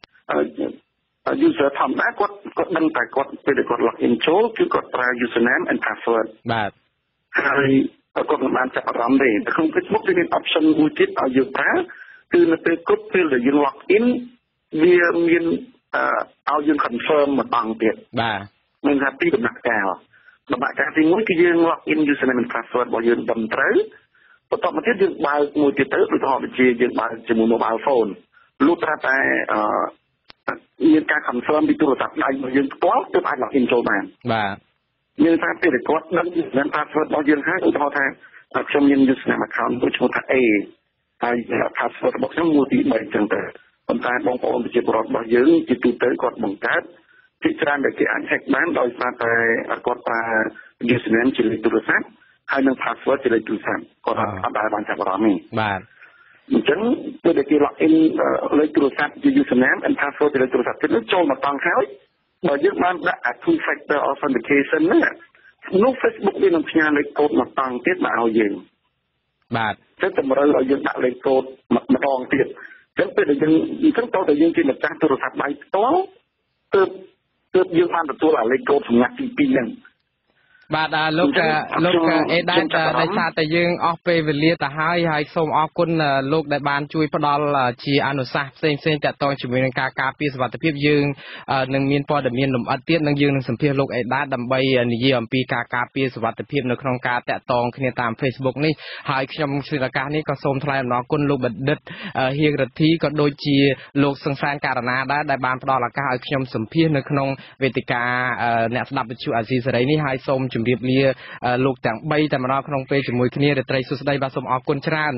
user ធម្មតាគាត់គាត់ដឹងតែគាត់ពេលគាត់ log in ចូលគឺគាត់ប្រើ username and password បាទហើយគាត់មិនបានចាប់អារម្មណ៍ទេក្នុង Facebook វាមាន option មួយទៀតឲ្យយើងប្រើគឺនៅពេលគ្រប់ពេលដែលយើង log in វាមានឲ្យយើង confirm ម្ដងទៀតបាទមានថាពីរដំណាក់កាលដំណាក់កាលទីមួយគឺយើង log in username and password របស់យើងត្រឹមត្រូវបន្តមកទៀតយើងបើកមួយទៀតទៅឧទាហរណ៍ដូចជាយើងបើកជាមួយ mobile phone លុះត្រាតែអឺមានការ confirm ពីទូរស័ព្ទដៃរបស់យើងផ្ទាល់ទើបអាច log in ចូលបានបាទមានថាពេលគាត់ដឹង username password របស់យើងហើយឧទាហរណ៍ថាខ្ញុំមាន username account មួយឈ្មោះថា A ហើយ password របស់ខ្ញុំមួយទីបីអញ្ចឹងទៅប៉ុន្តែបងប្អូនប្រជាពលរដ្ឋរបស់យើងជាទូទៅគាត់បង្កើតជាច្រើនដែលគេអាច hack បានដោយសារតែគាត់ប្រើ username ជាលេខទូរស័ព្ទហើយនិង password ជាលេខទូរស័ព្ទគាត់អត់ដែលបានចាប់អារម្មណ៍ទេបាទអញ្ចឹងពេលដែលគេ log in លេខទូរស័ព្ទជា username and password ជាលេខទូរស័ព្ទទៀតចូលមកតង់ហើយបើយើងបានដាក់ two factor authentication ហ្នឹងនោះ Facebook វានឹងផ្ញើលេខកូដមកតង់ទៀតមកឲ្យយើងបាទចឹងតម្រូវឲ្យយើងដាក់លេខកូដម្ដងទៀតចឹងពេលដែលយើងអញ្ចឹងតើតើយើងជាម្ចាស់ទូរស័ព្ទដៃផ្ទាល់ទើបទើបយើងបានទទួលអាលេខកូដសម្ងាត់ទីពីរហ្នឹងបាទលោកលោកអេដាតដោយសារតែយើងអស់ពេលវេលាទៅហើយហើយសូមអរគុណលោកដែលបានជួយផ្ដល់ជាអនុសាសន៍ផ្សេងផ្សេងតាក់ទងជាមួយនឹងការការពារសុវត្ថិភាពយើងនឹងមានព័ត៌មានលម្អិតទៀតនឹងយើងនឹងសម្ភាសលោកអេដាតដើម្បីនិយាយអំពីការការពារសុវត្ថិភាពនៅក្នុងការតាក់ទងគ្នាតាម Facebook នេះហើយខ្ញុំជួយឱកាសនេះក៏សូមថ្លែងអំណរគុណលោកបណ្ឌិតហៀងរទ្ធីក៏ដូចជាលោកសង្សានករណាដែរដែលបានផ្ដល់ឱកាសឲ្យខ្ញុំសម្ភាសនៅក្នុងវេទិកាអ្នកស្ដាប់វិទ្យុអាស៊ីសេរីនេះហើយសូមជម្រាបលាលោកទាំងបីតែម្ដងក្នុងពេលជាមួយគ្នារាត្រីសួស្ដីបាទសូមអរគុណច្រើន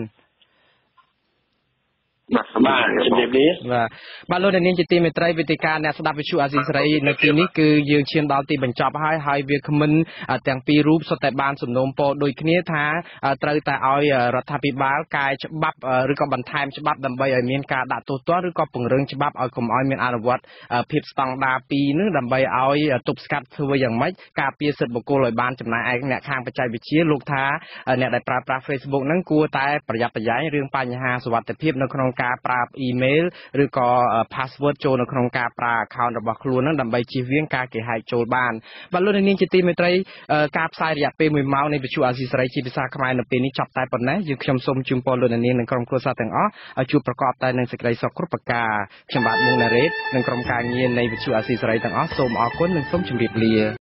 បាទបាទជំរាបលាបាទបាទលោកនាងជាទីមេត្រីវេទិកាអ្នកស្ដាប់វិទ្យុអាស៊ីសេរីនៅទីនេះគឺយើងឈានដល់ទីបញ្ចប់ហើយហើយវាគ្មិនទាំងពីររូបសុទ្ធតែបានសំណូមពរដូចគ្នាថាត្រូវតែឲ្យរដ្ឋាភិបាលកែច្បាប់ឬក៏បន្ថែមច្បាប់ដើម្បីឲ្យមានការដាក់ទោសទណ្ឌឬក៏ពង្រឹងច្បាប់ឲ្យកុំឲ្យមានអនុវត្តភាពស្តង់ដារពីរនឹងដើម្បីឲ្យទប់ស្កាត់ធ្វើយ៉ាងម៉េចការពារសិទ្ធិបុគ្គលឲ្យបានចំណែកឯអ្នកខាងបច្ចេកវិទ្យាលោកថាអ្នកដែលប្រើប្រាស់ Facebook ហ្នឹងគួរតែប្រយ័ត្នប្រយែងរឿងបញ្ហាសុវត្ថិភាពនៅក្នុងការប្រើ email ឬក៏ password ចូលនៅក្នុងការប្រើ account របស់ខ្លួនហ្នឹងដើម្បីជៀសវាងការគេ hack ចូលបានបាទលោកនាងជាទីមេត្រីការផ្សាយរយៈពេលមួយម៉ោងនៃវិទ្យុអាស៊ីសេរីជាភាសាខ្មែរនៅពេលនេះចប់តែប៉ុណ្ណេះយើងខ្ញុំសូមជូនពរលោកនាងនិងក្រុមគ្រួសារទាំងអស់ឲ្យជួបប្រកបតែនឹងសេចក្តីសុខគ្រប់ប្រការខ្ញុំបាទមុងណារ៉េតនិងក្រុមការងារនៃវិទ្យុអាស៊ីសេរីទាំងអស់សូមអរគុណនិងសូមជម្រាបលា